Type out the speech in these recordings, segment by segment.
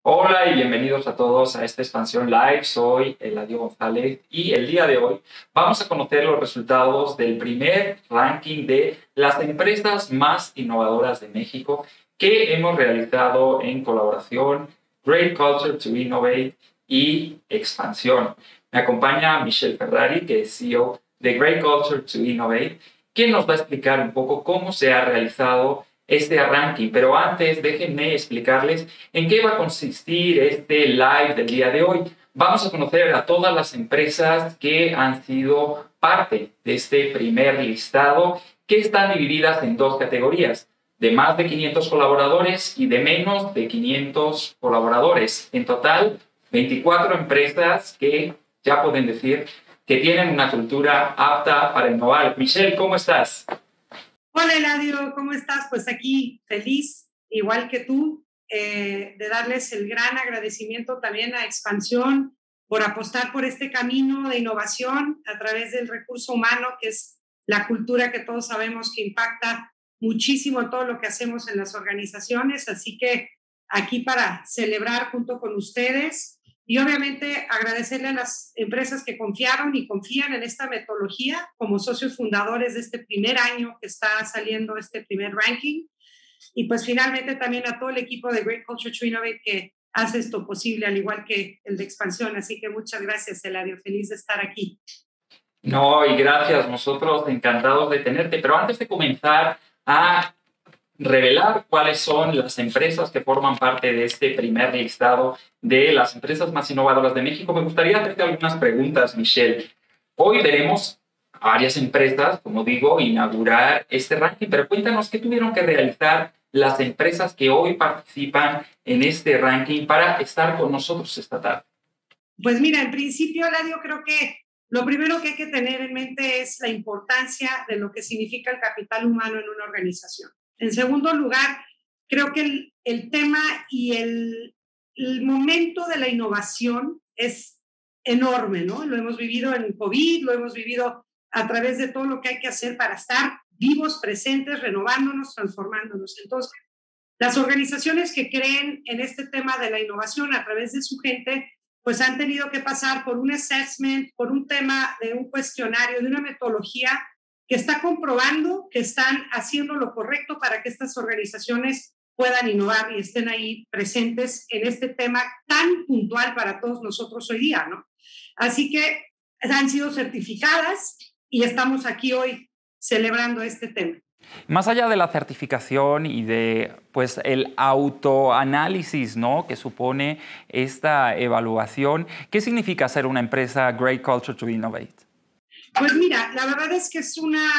Hola y bienvenidos a todos a esta Expansión Live. Soy Eladio González y el día de hoy vamos a conocer los resultados del primer ranking de las empresas más innovadoras de México que hemos realizado en colaboración Great Culture to Innovate y Expansión. Me acompaña Michelle Ferrari, que es CEO de Great Culture to Innovate, quien nos va a explicar un poco cómo se ha realizado este ranking. Pero antes, déjenme explicarles en qué va a consistir este live del día de hoy. Vamos a conocer a todas las empresas que han sido parte de este primer listado, que están divididas en dos categorías: de más de 500 colaboradores y de menos de 500 colaboradores. En total, 24 empresas que ya pueden decir que tienen una cultura apta para innovar. Michelle, ¿cómo estás? Hola Eladio, ¿cómo estás? Pues aquí feliz, igual que tú, de darles el gran agradecimiento también a Expansión por apostar por este camino de innovación a través del recurso humano, que es la cultura que todos sabemos que impacta muchísimo todo lo que hacemos en las organizaciones. Así que aquí para celebrar junto con ustedes y obviamente agradecerle a las empresas que confiaron y confían en esta metodología como socios fundadores de este primer año que está saliendo este primer ranking. Y pues finalmente también a todo el equipo de Great Culture to Innovate que hace esto posible, al igual que el de Expansión. Así que muchas gracias, Eladio. Feliz de estar aquí. No, y gracias. Nosotros encantados de tenerte. Pero antes de comenzar a revelar cuáles son las empresas que forman parte de este primer listado de las empresas más innovadoras de México, me gustaría hacerte algunas preguntas, Michelle. Hoy veremos a varias empresas, como digo, inaugurar este ranking, pero cuéntanos qué tuvieron que realizar las empresas que hoy participan en este ranking para estar con nosotros esta tarde. Pues mira, en principio, Ladio, creo que lo primero que hay que tener en mente es la importancia de lo que significa el capital humano en una organización. En segundo lugar, creo que el tema y el momento de la innovación es enorme, ¿no? Lo hemos vivido en COVID, lo hemos vivido a través de todo lo que hay que hacer para estar vivos, presentes, renovándonos, transformándonos. Entonces, las organizaciones que creen en este tema de la innovación a través de su gente, pues han tenido que pasar por un assessment, por un tema de un cuestionario, de una metodología que está comprobando que están haciendo lo correcto para que estas organizaciones puedan innovar y estén ahí presentes en este tema tan puntual para todos nosotros hoy día, ¿no? Así que han sido certificadas y estamos aquí hoy celebrando este tema. Más allá de la certificación y de pues, el autoanálisis, ¿no?, que supone esta evaluación, ¿qué significa ser una empresa Great Culture to Innovate? Pues mira, la verdad es que es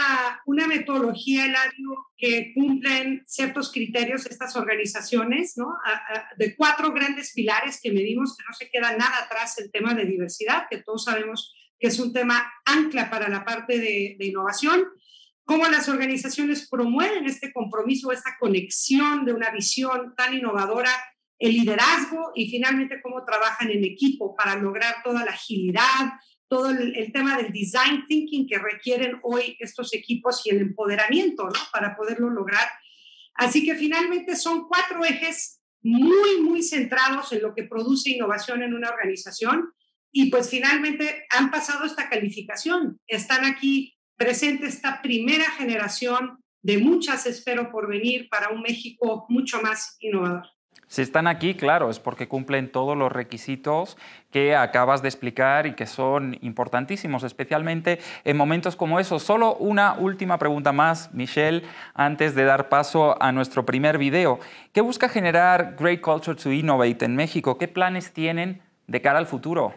una metodología, Eladio, que cumplen ciertos criterios estas organizaciones, ¿no? De 4 grandes pilares que medimos, que no se queda nada atrás el tema de diversidad, que todos sabemos que es un tema ancla para la parte de innovación. Cómo las organizaciones promueven este compromiso, esta conexión de una visión tan innovadora, el liderazgo y finalmente cómo trabajan en equipo para lograr toda la agilidad, todo el tema del design thinking que requieren hoy estos equipos y el empoderamiento, ¿no?, para poderlo lograr. Así que finalmente son 4 ejes muy, muy centrados en lo que produce innovación en una organización y pues finalmente han pasado esta calificación. Están aquí presente esta primera generación de muchas, espero, por venir para un México mucho más innovador. Si están aquí, claro, es porque cumplen todos los requisitos que acabas de explicar y que son importantísimos, especialmente en momentos como esos. Solo una última pregunta más, Michelle, antes de dar paso a nuestro primer video. ¿Qué busca generar Great Culture to Innovate en México? ¿Qué planes tienen de cara al futuro?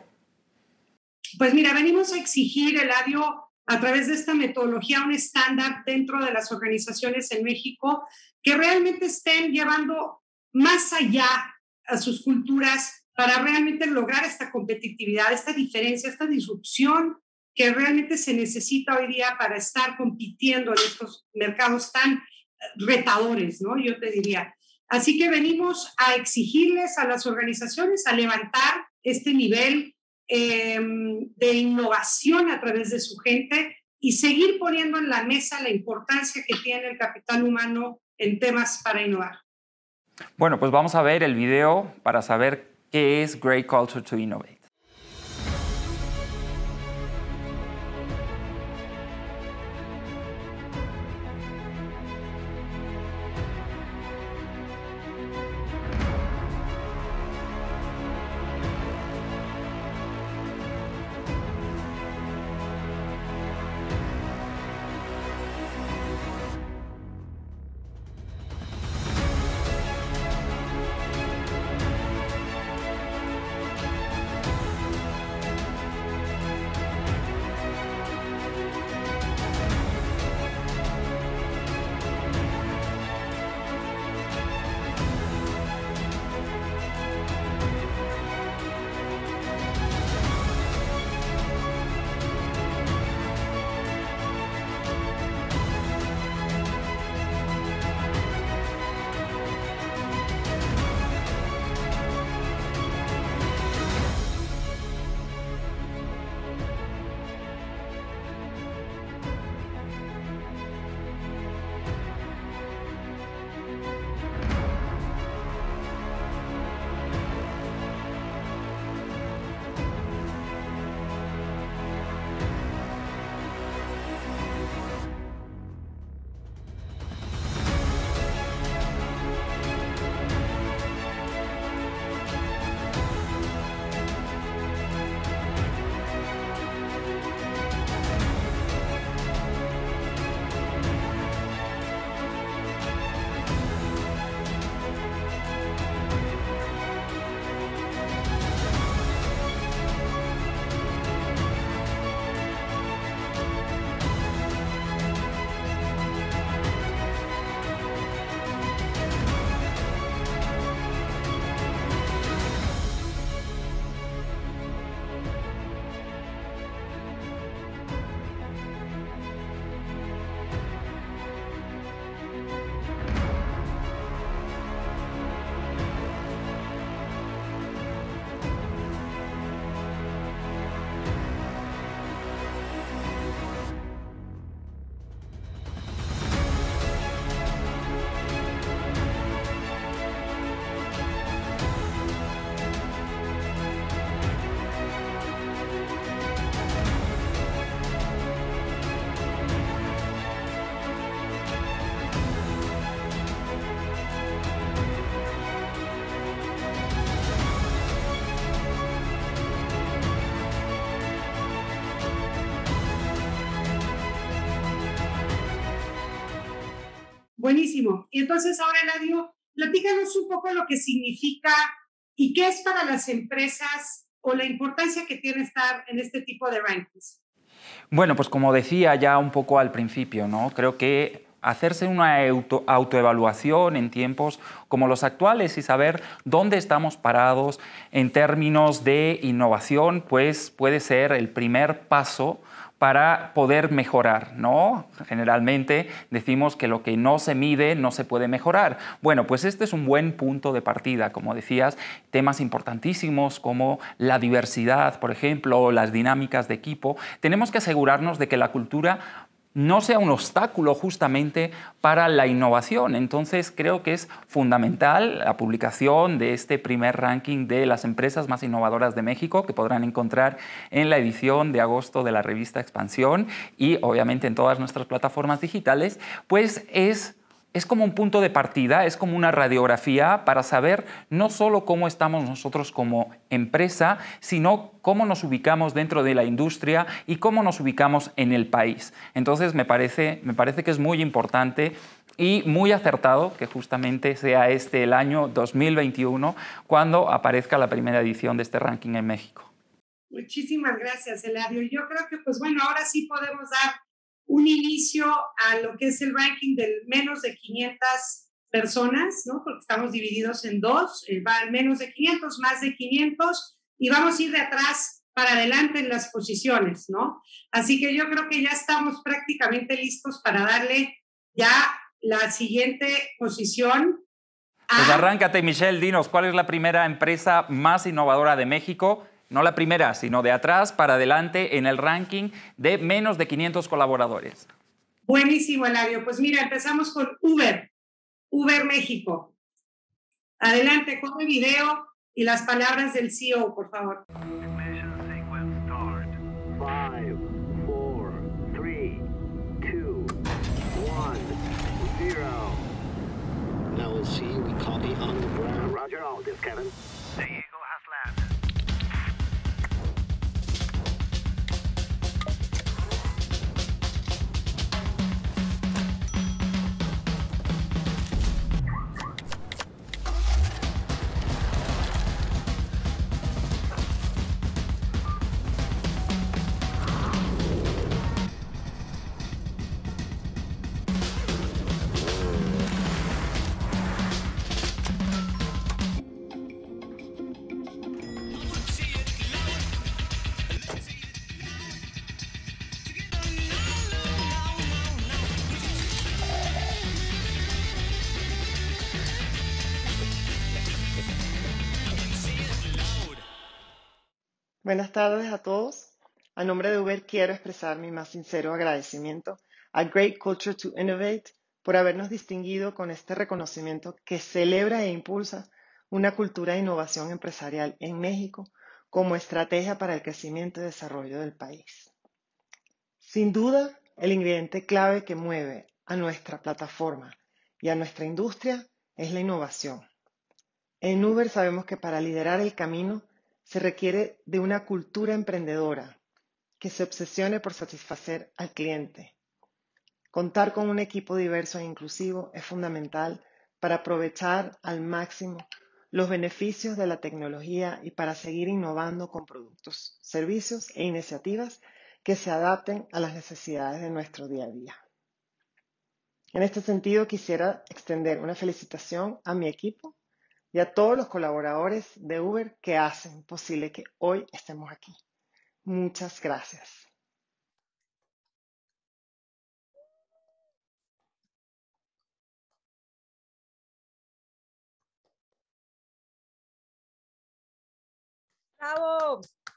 Pues mira, venimos a exigir, Eladio, a través de esta metodología, un estándar dentro de las organizaciones en México que realmente estén llevando más allá a sus culturas para realmente lograr esta competitividad, esta diferencia, esta disrupción que realmente se necesita hoy día para estar compitiendo en estos mercados tan retadores, ¿no? Yo te diría. Así que venimos a exigirles a las organizaciones a levantar este nivel de innovación a través de su gente y seguir poniendo en la mesa la importancia que tiene el capital humano en temas para innovar. Bueno, pues vamos a ver el video para saber qué es Great Culture to Innovate. Buenísimo. Y entonces ahora, Eladio, platícanos un poco lo que significa y qué es para las empresas o la importancia que tiene estar en este tipo de rankings. Bueno, pues como decía ya un poco al principio, ¿no? Creo que hacerse una autoevaluación en tiempos como los actuales y saber dónde estamos parados en términos de innovación, pues puede ser el primer paso para poder mejorar, ¿no? Generalmente decimos que lo que no se mide no se puede mejorar. Bueno, pues este es un buen punto de partida. Como decías, temas importantísimos como la diversidad, por ejemplo, o las dinámicas de equipo. Tenemos que asegurarnos de que la cultura no sea un obstáculo justamente para la innovación. Entonces creo que es fundamental la publicación de este primer ranking de las empresas más innovadoras de México, que podrán encontrar en la edición de agosto de la revista Expansión y obviamente en todas nuestras plataformas digitales, pues es como un punto de partida, es como una radiografía para saber no solo cómo estamos nosotros como empresa, sino cómo nos ubicamos dentro de la industria y cómo nos ubicamos en el país. Entonces me parece que es muy importante y muy acertado que justamente sea este el año 2021 cuando aparezca la primera edición de este ranking en México. Muchísimas gracias, Eladio. Yo creo que, pues bueno, ahora sí podemos dar un inicio a lo que es el ranking de menos de 500 personas, ¿no? Porque estamos divididos en dos, va al menos de 500, más de 500, y vamos a ir de atrás para adelante en las posiciones, ¿no? Así que yo creo que ya estamos prácticamente listos para darle ya la siguiente posición. Pues arráncate, Michelle, dinos, ¿cuál es la primera empresa más innovadora de México? No la primera, sino de atrás para adelante en el ranking de menos de 500 colaboradores. Buenísimo, Eladio. Pues mira, empezamos con Uber México. Adelante, corre video y las palabras del CEO, por favor. Ignition sequence start. 5, 4, 3, 2, 1, 0. Now we'll see. We copy on the ground. Roger, all this, Kevin. The Eagle has landed. Buenas tardes a todos. A nombre de Uber quiero expresar mi más sincero agradecimiento a Great Culture to Innovate por habernos distinguido con este reconocimiento que celebra e impulsa una cultura de innovación empresarial en México como estrategia para el crecimiento y desarrollo del país. Sin duda, el ingrediente clave que mueve a nuestra plataforma y a nuestra industria es la innovación. En Uber sabemos que para liderar el camino se requiere de una cultura emprendedora que se obsesione por satisfacer al cliente. Contar con un equipo diverso e inclusivo es fundamental para aprovechar al máximo los beneficios de la tecnología y para seguir innovando con productos, servicios e iniciativas que se adapten a las necesidades de nuestro día a día. En este sentido, quisiera extender una felicitación a mi equipo y a todos los colaboradores de Uber que hacen posible que hoy estemos aquí. Muchas gracias. ¡Bravo!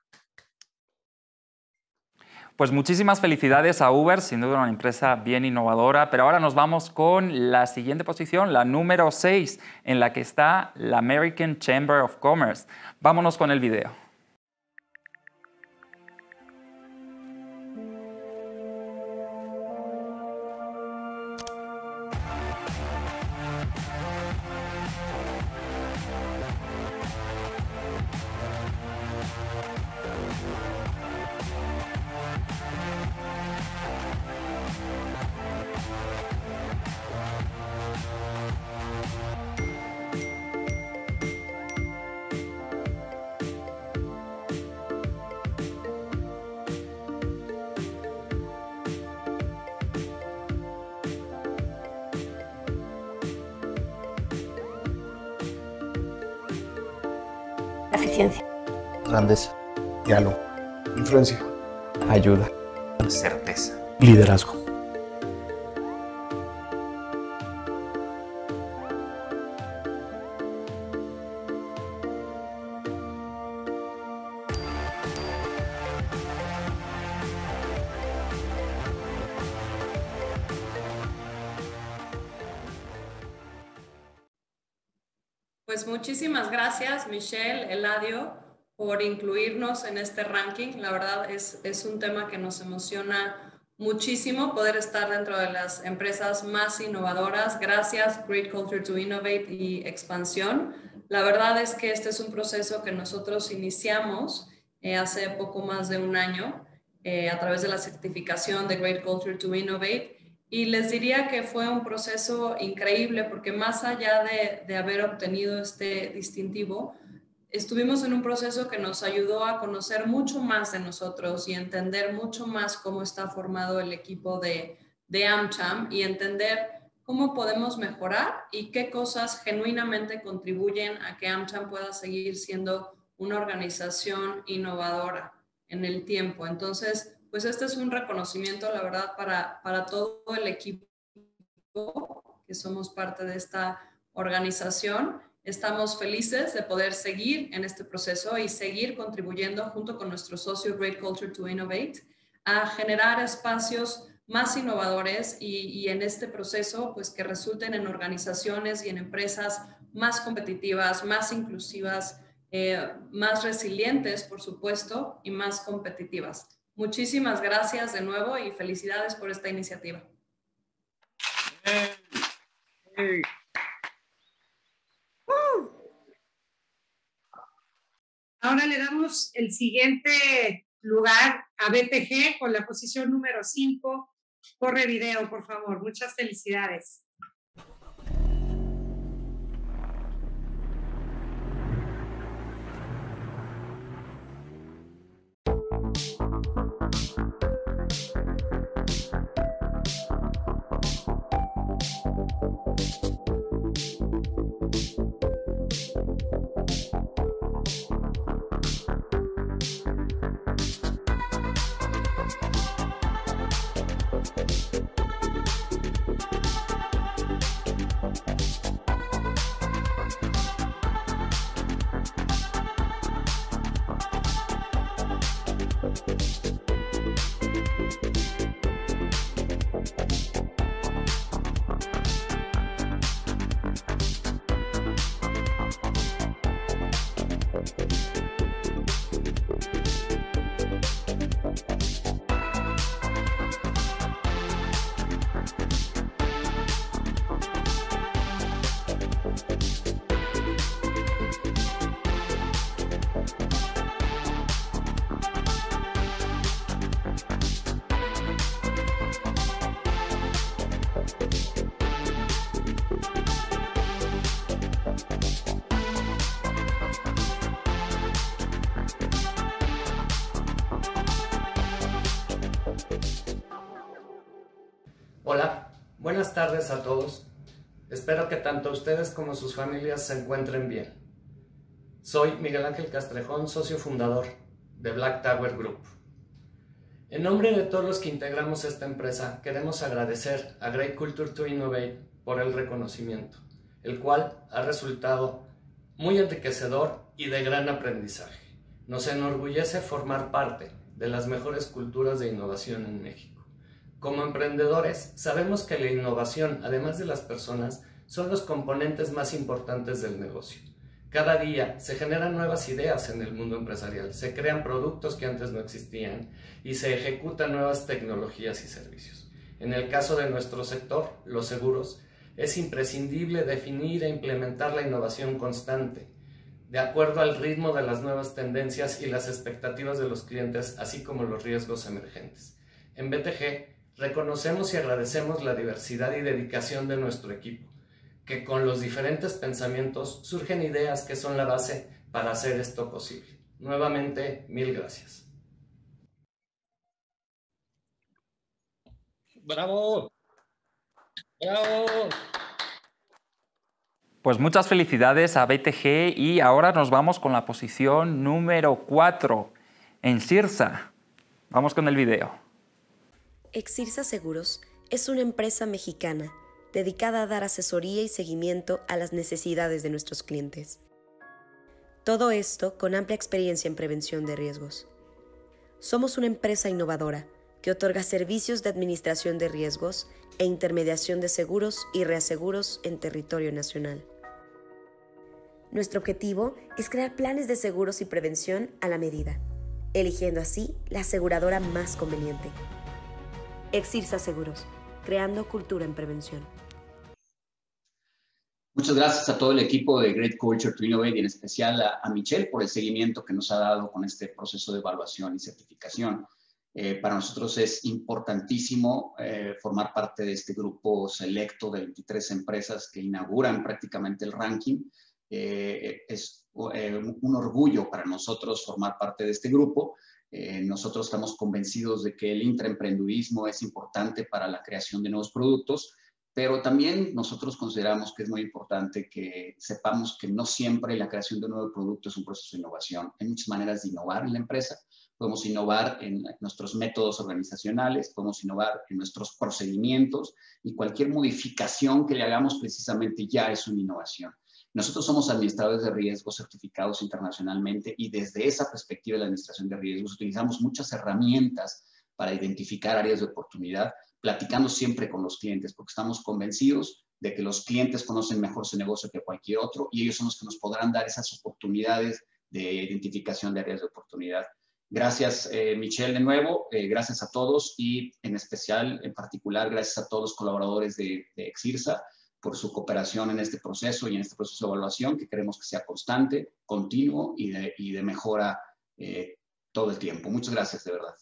Pues muchísimas felicidades a Uber, sin duda una empresa bien innovadora, pero ahora nos vamos con la siguiente posición, la número 6, en la que está la American Chamber of Commerce. Vámonos con el video. Eficiencia. Grandeza. Diálogo. Influencia. Ayuda. Certeza. Liderazgo. Pues muchísimas gracias, Michelle, Eladio, por incluirnos en este ranking. La verdad es un tema que nos emociona muchísimo poder estar dentro de las empresas más innovadoras. Gracias, Great Culture to Innovate y Expansión. La verdad es que este es un proceso que nosotros iniciamos hace poco más de un año a través de la certificación de Great Culture to Innovate. Y les diría que fue un proceso increíble porque más allá de haber obtenido este distintivo, estuvimos en un proceso que nos ayudó a conocer mucho más de nosotros y entender mucho más cómo está formado el equipo de AmCham y entender cómo podemos mejorar y qué cosas genuinamente contribuyen a que AmCham pueda seguir siendo una organización innovadora en el tiempo. Entonces, pues este es un reconocimiento, la verdad, para todo el equipo que somos parte de esta organización. Estamos felices de poder seguir en este proceso y seguir contribuyendo junto con nuestro socio Great Culture to Innovate a generar espacios más innovadores y en este proceso pues que resulten en organizaciones y en empresas más competitivas, más inclusivas, más resilientes, por supuesto, y más competitivas. Muchísimas gracias de nuevo y felicidades por esta iniciativa. Ahora le damos el siguiente lugar a BTG con la posición número 5. Corre video, por favor. Muchas felicidades. Hola, buenas tardes a todos. Espero que tanto ustedes como sus familias se encuentren bien. Soy Miguel Ángel Castrejón, socio fundador de Black Tower Group. En nombre de todos los que integramos esta empresa, queremos agradecer a Great Culture to Innovate por el reconocimiento, el cual ha resultado muy enriquecedor y de gran aprendizaje. Nos enorgullece formar parte de las mejores culturas de innovación en México. Como emprendedores, sabemos que la innovación, además de las personas, son los componentes más importantes del negocio. Cada día se generan nuevas ideas en el mundo empresarial, se crean productos que antes no existían y se ejecutan nuevas tecnologías y servicios. En el caso de nuestro sector, los seguros, es imprescindible definir e implementar la innovación constante, de acuerdo al ritmo de las nuevas tendencias y las expectativas de los clientes, así como los riesgos emergentes. En BTG, reconocemos y agradecemos la diversidad y dedicación de nuestro equipo, que con los diferentes pensamientos surgen ideas que son la base para hacer esto posible. Nuevamente, mil gracias. ¡Bravo! ¡Bravo! Pues muchas felicidades a BTG y ahora nos vamos con la posición número 4 en Exirsa. Vamos con el video. Exirsa Seguros es una empresa mexicana dedicada a dar asesoría y seguimiento a las necesidades de nuestros clientes. Todo esto con amplia experiencia en prevención de riesgos. Somos una empresa innovadora que otorga servicios de administración de riesgos e intermediación de seguros y reaseguros en territorio nacional. Nuestro objetivo es crear planes de seguros y prevención a la medida, eligiendo así la aseguradora más conveniente. Exirsa Seguros, creando cultura en prevención. Muchas gracias a todo el equipo de Great Culture to Innovate y en especial a Michelle por el seguimiento que nos ha dado con este proceso de evaluación y certificación. Para nosotros es importantísimo formar parte de este grupo selecto de 23 empresas que inauguran prácticamente el ranking. Es un orgullo para nosotros formar parte de este grupo. Nosotros estamos convencidos de que el intraemprendurismo es importante para la creación de nuevos productos, pero también nosotros consideramos que es muy importante que sepamos que no siempre la creación de un nuevo producto es un proceso de innovación. Hay muchas maneras de innovar en la empresa. Podemos innovar en nuestros métodos organizacionales, podemos innovar en nuestros procedimientos y cualquier modificación que le hagamos precisamente ya es una innovación. Nosotros somos administradores de riesgos certificados internacionalmente y desde esa perspectiva de la administración de riesgos utilizamos muchas herramientas para identificar áreas de oportunidad, platicando siempre con los clientes porque estamos convencidos de que los clientes conocen mejor su negocio que cualquier otro y ellos son los que nos podrán dar esas oportunidades de identificación de áreas de oportunidad. Gracias, Michelle, de nuevo. Gracias a todos y en especial, en particular, gracias a todos los colaboradores de Exirsa por su cooperación en este proceso y en este proceso de evaluación que queremos que sea constante, continuo y de mejora todo el tiempo. Muchas gracias, de verdad.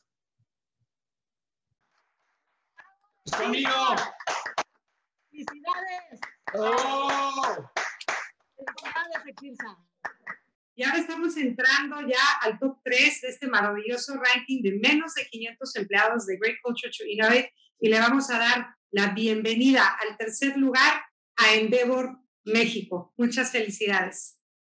¡Conmigo! ¡Felicidades! ¡Oh! ¡Felicidades, Exirsa! Y ahora estamos entrando ya al top 3 de este maravilloso ranking de menos de 500 empleados de Great Culture to Innovate y le vamos a dar la bienvenida al tercer lugar a Endeavor México. Muchas felicidades.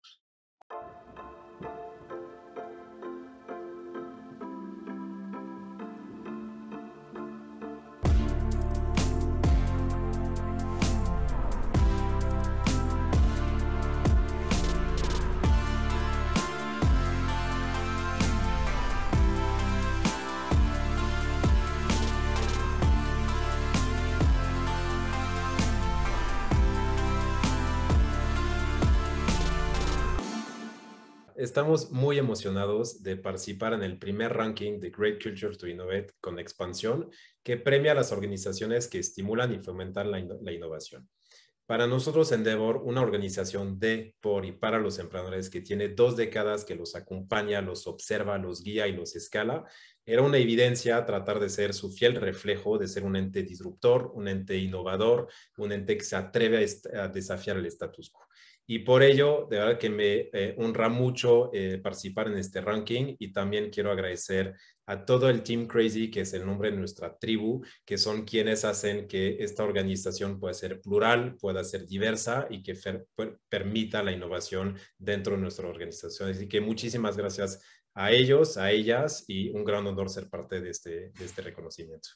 Estamos muy emocionados de participar en el primer ranking de Great Culture to Innovate con expansión que premia a las organizaciones que estimulan y fomentan la innovación. Para nosotros, Endeavor, una organización de, por y para los emprendedores que tiene 2 décadas que los acompaña, los observa, los guía y los escala, era una evidencia tratar de ser su fiel reflejo, de ser un ente disruptor, un ente innovador, un ente que se atreve a desafiar el status quo. Y por ello, de verdad que me honra mucho participar en este ranking y también quiero agradecer a todo el Team Crazy, que es el nombre de nuestra tribu, que son quienes hacen que esta organización pueda ser plural, pueda ser diversa y que permita la innovación dentro de nuestra organización. Así que muchísimas gracias a ellos, a ellas y un gran honor ser parte de este reconocimiento.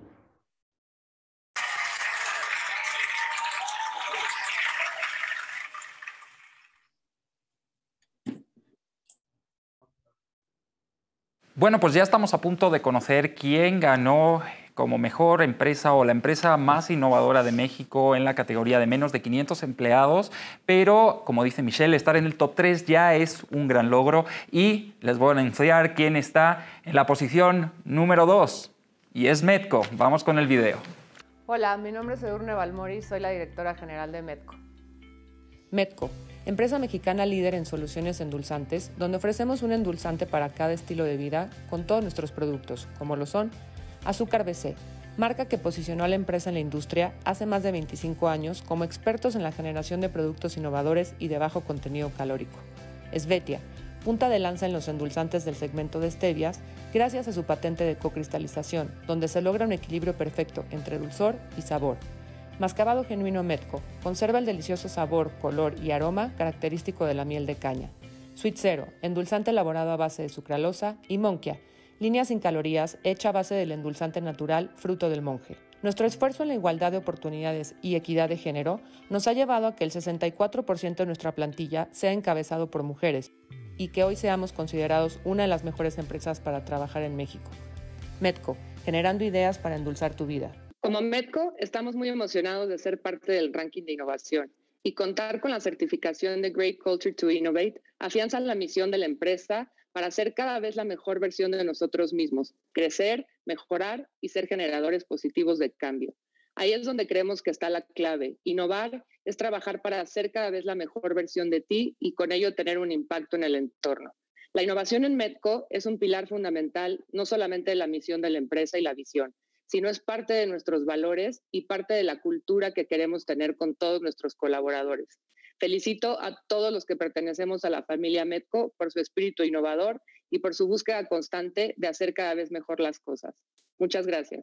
Bueno, pues ya estamos a punto de conocer quién ganó como mejor empresa o la empresa más innovadora de México en la categoría de menos de 500 empleados, pero como dice Michelle, estar en el top 3 ya es un gran logro y les voy a anunciar quién está en la posición número 2 y es Medco. Vamos con el video. Hola, mi nombre es Edurne Balmori, soy la directora general de Medco. Medco, empresa mexicana líder en soluciones endulzantes, donde ofrecemos un endulzante para cada estilo de vida con todos nuestros productos, como lo son Azúcar BC, marca que posicionó a la empresa en la industria hace más de 25 años como expertos en la generación de productos innovadores y de bajo contenido calórico. Svetia, punta de lanza en los endulzantes del segmento de stevias, gracias a su patente de cocristalización, donde se logra un equilibrio perfecto entre dulzor y sabor. Mascabado genuino Medco, conserva el delicioso sabor, color y aroma característico de la miel de caña. Sweet Zero, endulzante elaborado a base de sucralosa. Y Monkia, línea sin calorías hecha a base del endulzante natural fruto del monje. Nuestro esfuerzo en la igualdad de oportunidades y equidad de género nos ha llevado a que el 64% de nuestra plantilla sea encabezado por mujeres y que hoy seamos considerados una de las mejores empresas para trabajar en México. Medco, generando ideas para endulzar tu vida. Como Medco, estamos muy emocionados de ser parte del ranking de innovación y contar con la certificación de Great Culture to Innovate afianza la misión de la empresa para ser cada vez la mejor versión de nosotros mismos, crecer, mejorar y ser generadores positivos de cambio. Ahí es donde creemos que está la clave. Innovar es trabajar para ser cada vez la mejor versión de ti y con ello tener un impacto en el entorno. La innovación en Medco es un pilar fundamental no solamente de la misión de la empresa y la visión, sino es parte de nuestros valores y parte de la cultura que queremos tener con todos nuestros colaboradores. Felicito a todos los que pertenecemos a la familia Medco por su espíritu innovador y por su búsqueda constante de hacer cada vez mejor las cosas. Muchas gracias.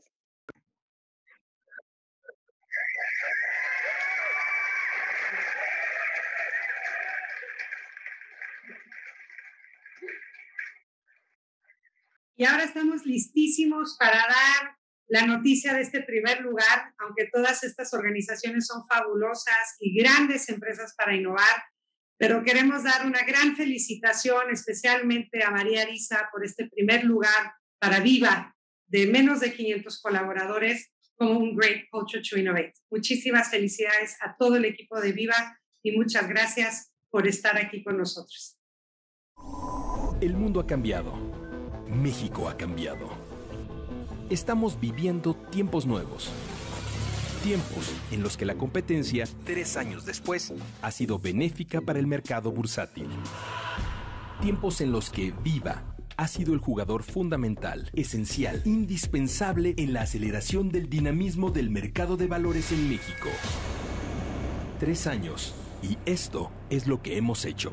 Y ahora estamos listísimos para dar la noticia de este primer lugar, aunque todas estas organizaciones son fabulosas y grandes empresas para innovar, pero queremos dar una gran felicitación especialmente a María Arisa por este primer lugar para Viva, de menos de 500 colaboradores, como un Great Culture to Innovate. Muchísimas felicidades a todo el equipo de Viva y muchas gracias por estar aquí con nosotros. El mundo ha cambiado. México ha cambiado. Estamos viviendo tiempos nuevos. Tiempos en los que la competencia, 3 años después, ha sido benéfica para el mercado bursátil. Tiempos en los que Viva ha sido el jugador fundamental, esencial, indispensable en la aceleración del dinamismo del mercado de valores en México. 3 años, y esto es lo que hemos hecho.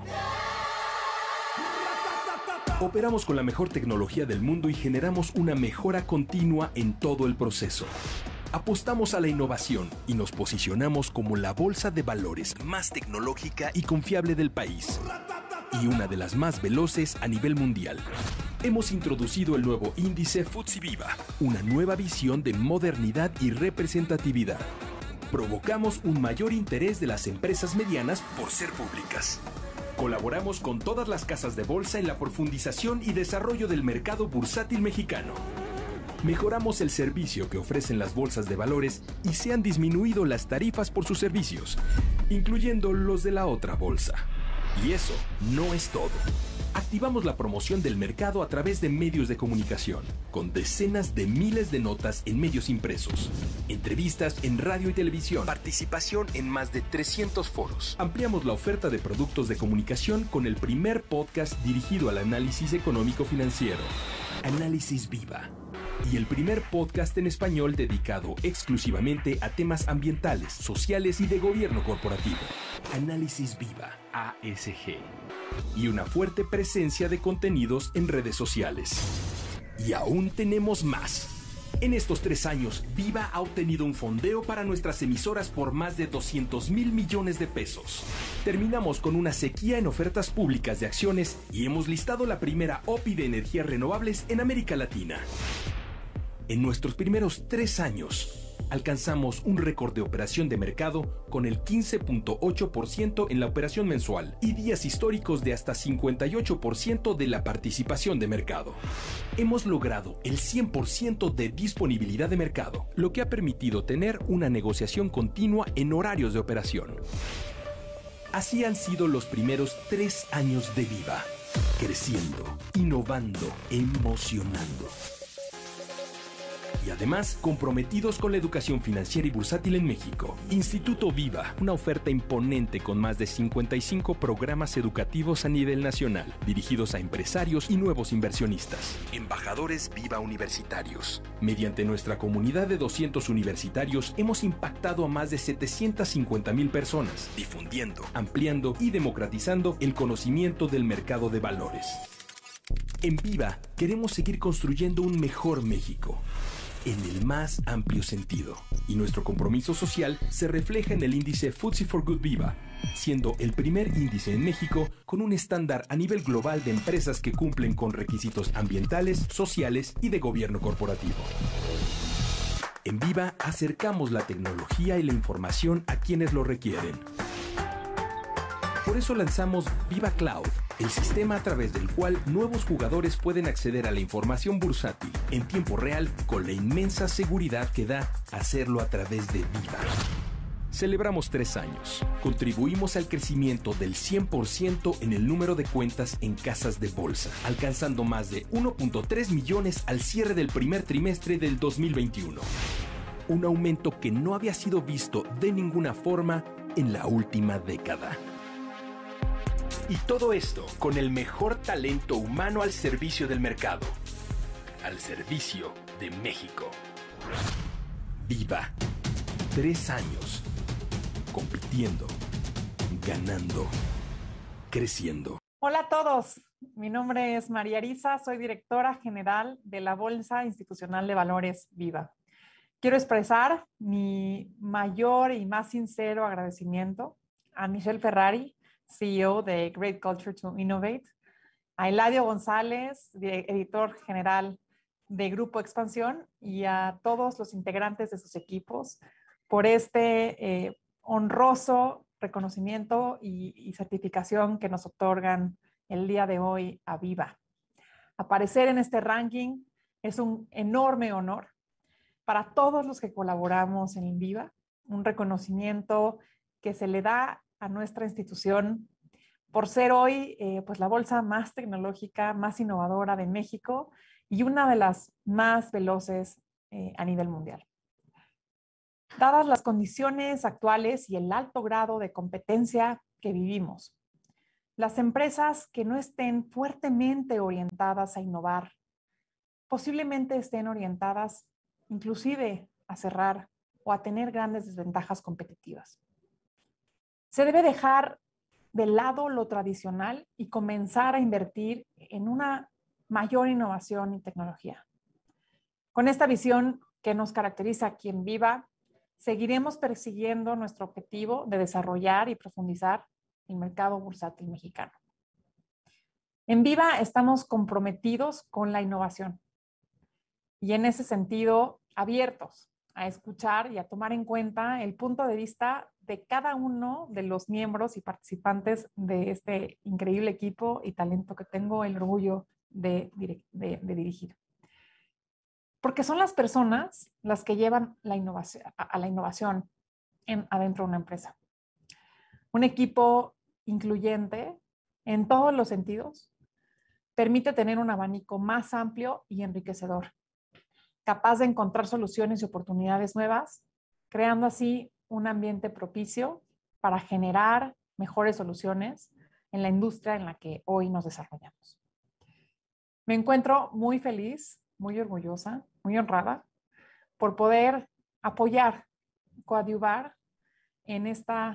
Operamos con la mejor tecnología del mundo y generamos una mejora continua en todo el proceso. Apostamos a la innovación y nos posicionamos como la bolsa de valores más tecnológica y confiable del país. Y una de las más veloces a nivel mundial. Hemos introducido el nuevo índice FTSE Viva, una nueva visión de modernidad y representatividad. Provocamos un mayor interés de las empresas medianas por ser públicas. Colaboramos con todas las casas de bolsa en la profundización y desarrollo del mercado bursátil mexicano. Mejoramos el servicio que ofrecen las bolsas de valores y se han disminuido las tarifas por sus servicios, incluyendo los de la otra bolsa. Y eso no es todo. Activamos la promoción del mercado a través de medios de comunicación, con decenas de miles de notas en medios impresos, entrevistas en radio y televisión, participación en más de 300 foros. Ampliamos la oferta de productos de comunicación con el primer podcast dirigido al análisis económico financiero, Análisis Viva, y el primer podcast en español dedicado exclusivamente a temas ambientales, sociales y de gobierno corporativo, Análisis Viva, ASG, y una fuerte presencia de contenidos en redes sociales. Y aún tenemos más. En estos 3 años, Viva ha obtenido un fondeo para nuestras emisoras por más de 200,000 millones de pesos. Terminamos con una sequía en ofertas públicas de acciones y hemos listado la primera OPI de energías renovables en América Latina. En nuestros primeros 3 años, alcanzamos un récord de operación de mercado con el 15.8% en la operación mensual y días históricos de hasta 58% de la participación de mercado. Hemos logrado el 100% de disponibilidad de mercado, lo que ha permitido tener una negociación continua en horarios de operación. Así han sido los primeros 3 años de Viva, creciendo, innovando, emocionando. Y además, comprometidos con la educación financiera y bursátil en México. Instituto Viva, una oferta imponente con más de 55 programas educativos a nivel nacional, dirigidos a empresarios y nuevos inversionistas. Embajadores Viva Universitarios. Mediante nuestra comunidad de 200 universitarios, hemos impactado a más de 750,000 personas, difundiendo, ampliando y democratizando el conocimiento del mercado de valores. En Viva, queremos seguir construyendo un mejor México, en el más amplio sentido. Y nuestro compromiso social se refleja en el índice FTSE for Good Viva, siendo el primer índice en México con un estándar a nivel global de empresas que cumplen con requisitos ambientales, sociales y de gobierno corporativo. En Viva acercamos la tecnología y la información a quienes lo requieren. Por eso lanzamos Viva Cloud, el sistema a través del cual nuevos jugadores pueden acceder a la información bursátil en tiempo real con la inmensa seguridad que da hacerlo a través de Viva. Celebramos 3 años. Contribuimos al crecimiento del 100% en el número de cuentas en casas de bolsa, alcanzando más de 1.3 millones al cierre del primer trimestre del 2021. Un aumento que no había sido visto de ninguna forma en la última década. Y todo esto con el mejor talento humano al servicio del mercado, al servicio de México. Viva. 3 años. Compitiendo, ganando, creciendo. Hola a todos. Mi nombre es María Arisa, soy directora general de la Bolsa Institucional de Valores Viva. Quiero expresar mi mayor y más sincero agradecimiento a Michelle Ferrari, CEO de Great Culture to Innovate, a Eladio González, editor general de Grupo Expansión, y a todos los integrantes de sus equipos por este honroso reconocimiento y certificación que nos otorgan el día de hoy a Viva. Aparecer en este ranking es un enorme honor para todos los que colaboramos en Viva, un reconocimiento que se le da a nuestra institución por ser hoy pues la bolsa más tecnológica, más innovadora de México y una de las más veloces a nivel mundial. Dadas las condiciones actuales y el alto grado de competencia que vivimos, las empresas que no estén fuertemente orientadas a innovar, posiblemente estén orientadas inclusive a cerrar o a tener grandes desventajas competitivas. Se debe dejar de lado lo tradicional y comenzar a invertir en una mayor innovación y tecnología. Con esta visión que nos caracteriza aquí en Viva, seguiremos persiguiendo nuestro objetivo de desarrollar y profundizar el mercado bursátil mexicano. En Viva estamos comprometidos con la innovación y en ese sentido abiertos a escuchar y a tomar en cuenta el punto de vista de cada uno de los miembros y participantes de este increíble equipo y talento que tengo el orgullo de dirigir. Porque son las personas las que llevan la innovación, a la innovación adentro de una empresa. Un equipo incluyente en todos los sentidos permite tener un abanico más amplio y enriquecedor, capaz de encontrar soluciones y oportunidades nuevas, creando así un ambiente propicio para generar mejores soluciones en la industria en la que hoy nos desarrollamos. Me encuentro muy feliz, muy orgullosa, muy honrada por poder apoyar, coadyuvar en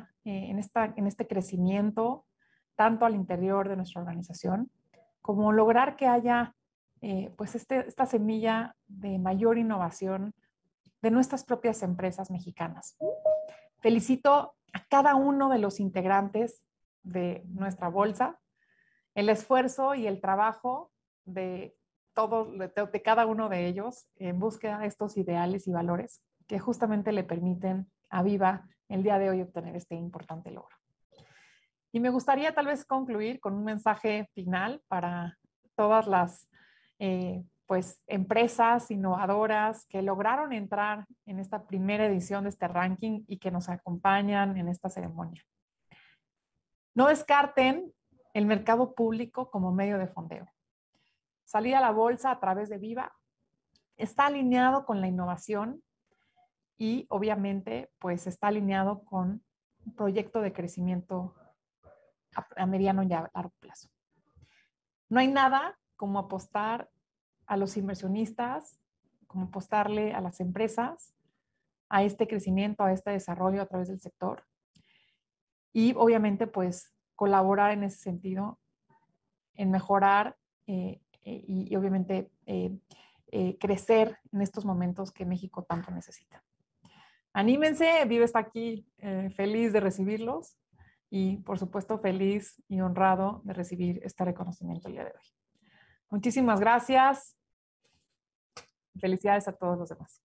este crecimiento, tanto al interior de nuestra organización, como lograr que haya pues esta semilla de mayor innovación de nuestras propias empresas mexicanas. Felicito a cada uno de los integrantes de nuestra bolsa, el esfuerzo y el trabajo de cada uno de ellos en búsqueda de estos ideales y valores que justamente le permiten a Viva el día de hoy obtener este importante logro. Y me gustaría tal vez concluir con un mensaje final para todas las pues, empresas innovadoras que lograron entrar en esta primera edición de este ranking y que nos acompañan en esta ceremonia. No descarten el mercado público como medio de fondeo. Salir a la bolsa a través de Viva está alineado con la innovación y obviamente pues está alineado con un proyecto de crecimiento a mediano y a largo plazo. No hay nada como apostar a los inversionistas, como apostarle a las empresas, a este crecimiento, a este desarrollo a través del sector. Y obviamente, pues, colaborar en ese sentido, en mejorar y obviamente crecer en estos momentos que México tanto necesita. Anímense, Viva está aquí feliz de recibirlos y, por supuesto, feliz y honrado de recibir este reconocimiento el día de hoy. Muchísimas gracias. Felicidades a todos los demás.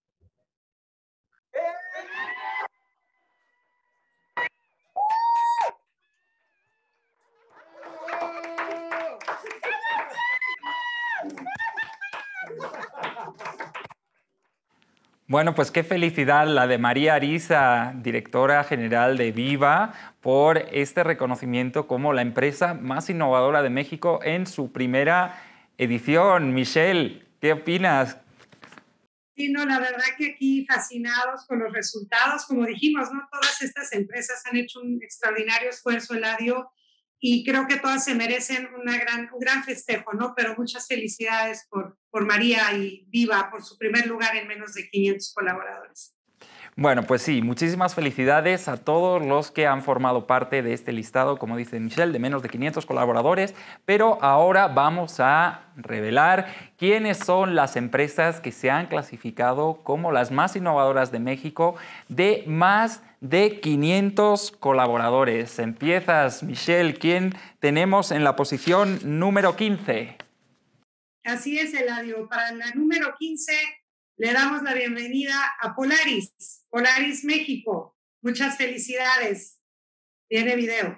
Bueno, pues qué felicidad la de María Ariza, directora general de Viva, por este reconocimiento como la empresa más innovadora de México en su primera edición. Michelle, ¿qué opinas? Sí, no, la verdad que aquí fascinados con los resultados. Como dijimos, ¿no? Todas estas empresas han hecho un extraordinario esfuerzo, Eladio, y creo que todas se merecen un gran festejo, ¿no? Pero muchas felicidades por María y Viva por su primer lugar en menos de 500 colaboradores. Bueno, pues sí, muchísimas felicidades a todos los que han formado parte de este listado, como dice Michelle, de menos de 500 colaboradores, pero ahora vamos a revelar quiénes son las empresas que se han clasificado como las más innovadoras de México de más de 500 colaboradores. Empiezas, Michelle, ¿quién tenemos en la posición número 15? Así es, Eladio. Para la número 15 le damos la bienvenida a Polaris, Polaris México. Muchas felicidades. Tiene video.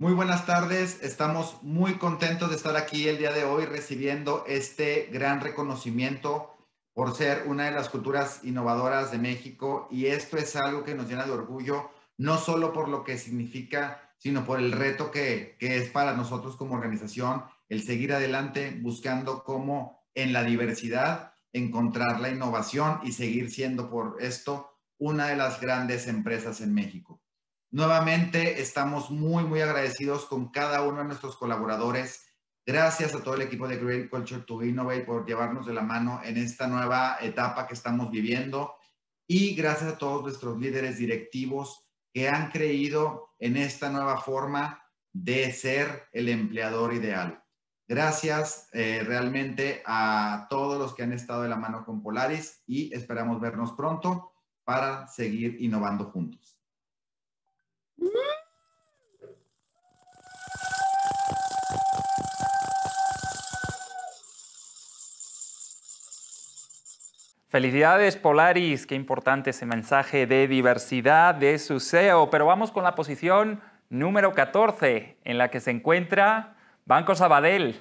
Muy buenas tardes, estamos muy contentos de estar aquí el día de hoy recibiendo este gran reconocimiento por ser una de las culturas innovadoras de México, y esto es algo que nos llena de orgullo, no solo por lo que significa, sino por el reto que es para nosotros como organización el seguir adelante buscando cómo en la diversidad encontrar la innovación y seguir siendo por esto una de las grandes empresas en México. Nuevamente estamos muy agradecidos con cada uno de nuestros colaboradores. Gracias a todo el equipo de Great Culture to Innovate por llevarnos de la mano en esta nueva etapa que estamos viviendo, y gracias a todos nuestros líderes directivos que han creído en esta nueva forma de ser el empleador ideal. Gracias realmente a todos los que han estado de la mano con Polaris, y esperamos vernos pronto para seguir innovando juntos. Felicidades, Polaris, qué importante ese mensaje de diversidad de su CEO. Pero vamos con la posición número 14, en la que se encuentra Banco Sabadell.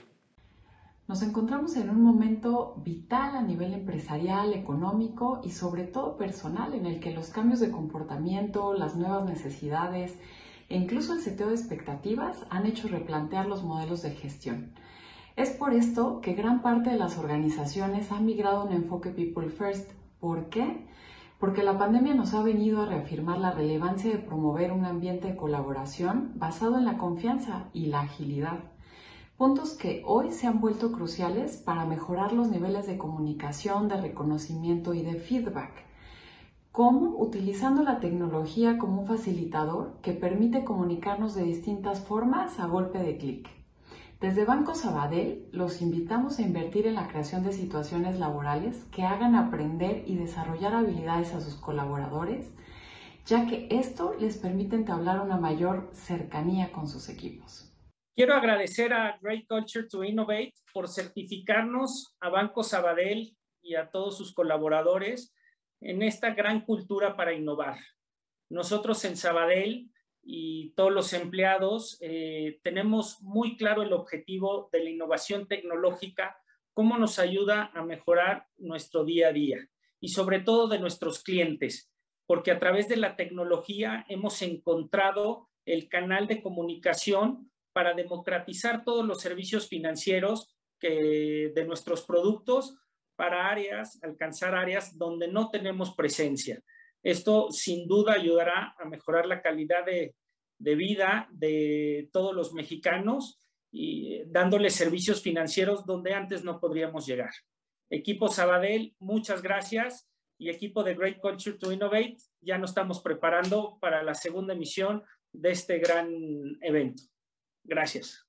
Nos encontramos en un momento vital a nivel empresarial, económico y sobre todo personal, en el que los cambios de comportamiento, las nuevas necesidades e incluso el seteo de expectativas han hecho replantear los modelos de gestión. Es por esto que gran parte de las organizaciones han migrado a un enfoque People First. ¿Por qué? Porque la pandemia nos ha venido a reafirmar la relevancia de promover un ambiente de colaboración basado en la confianza y la agilidad. Puntos que hoy se han vuelto cruciales para mejorar los niveles de comunicación, de reconocimiento y de feedback. ¿Cómo? Utilizando la tecnología como un facilitador que permite comunicarnos de distintas formas a golpe de clic. Desde Banco Sabadell los invitamos a invertir en la creación de situaciones laborales que hagan aprender y desarrollar habilidades a sus colaboradores, ya que esto les permite entablar una mayor cercanía con sus equipos. Quiero agradecer a Great Culture to Innovate por certificarnos a Banco Sabadell y a todos sus colaboradores en esta gran cultura para innovar. Nosotros en Sabadell y todos los empleados tenemos muy claro el objetivo de la innovación tecnológica, cómo nos ayuda a mejorar nuestro día a día y sobre todo de nuestros clientes, porque a través de la tecnología hemos encontrado el canal de comunicación para democratizar todos los servicios financieros de nuestros productos para alcanzar áreas donde no tenemos presencia. Esto sin duda ayudará a mejorar la calidad de vida de todos los mexicanos y dándoles servicios financieros donde antes no podríamos llegar. Equipo Sabadell, muchas gracias, y equipo de Great Culture to Innovate, ya nos estamos preparando para la segunda emisión de este gran evento. Gracias.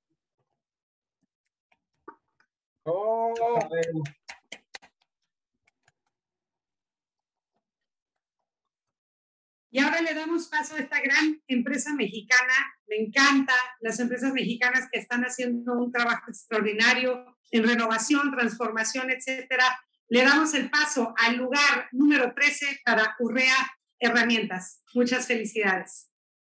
Y ahora le damos paso a esta gran empresa mexicana. Me encanta las empresas mexicanas que están haciendo un trabajo extraordinario en renovación, transformación, etcétera. Le damos el paso al lugar número 13 para Urrea Herramientas. Muchas felicidades.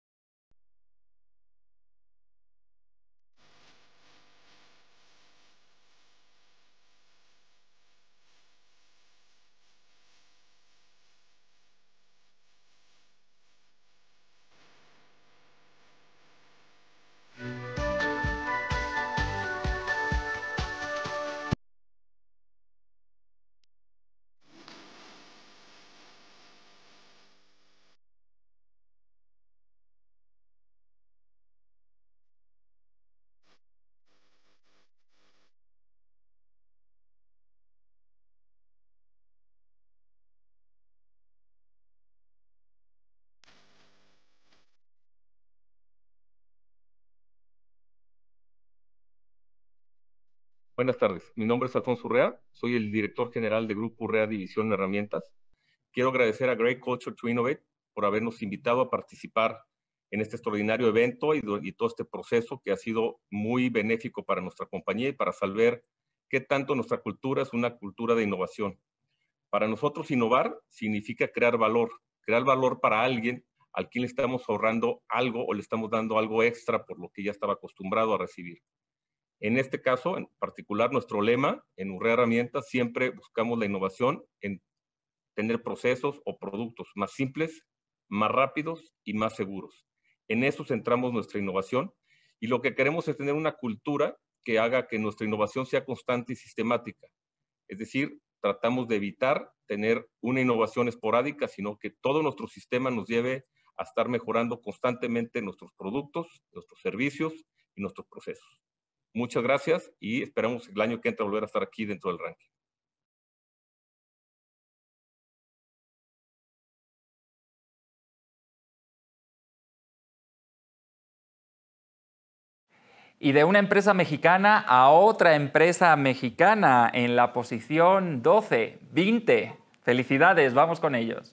Buenas tardes, mi nombre es Alfonso Urrea, soy el director general de Grupo Urrea División de Herramientas. Quiero agradecer a Great Culture to Innovate por habernos invitado a participar en este extraordinario evento y todo este proceso que ha sido muy benéfico para nuestra compañía y para saber qué tanto nuestra cultura es una cultura de innovación. Para nosotros innovar significa crear valor para alguien al quién le estamos ahorrando algo o le estamos dando algo extra por lo que ya estaba acostumbrado a recibir. En este caso, en particular, nuestro lema en Urrea Herramientas, siempre buscamos la innovación en tener procesos o productos más simples, más rápidos y más seguros. En eso centramos nuestra innovación y lo que queremos es tener una cultura que haga que nuestra innovación sea constante y sistemática. Es decir, tratamos de evitar tener una innovación esporádica, sino que todo nuestro sistema nos lleve a estar mejorando constantemente nuestros productos, nuestros servicios y nuestros procesos. Muchas gracias y esperamos el año que entra volver a estar aquí dentro del ranking. Y de una empresa mexicana a otra empresa mexicana en la posición 12, 20. Felicidades, vamos con ellos.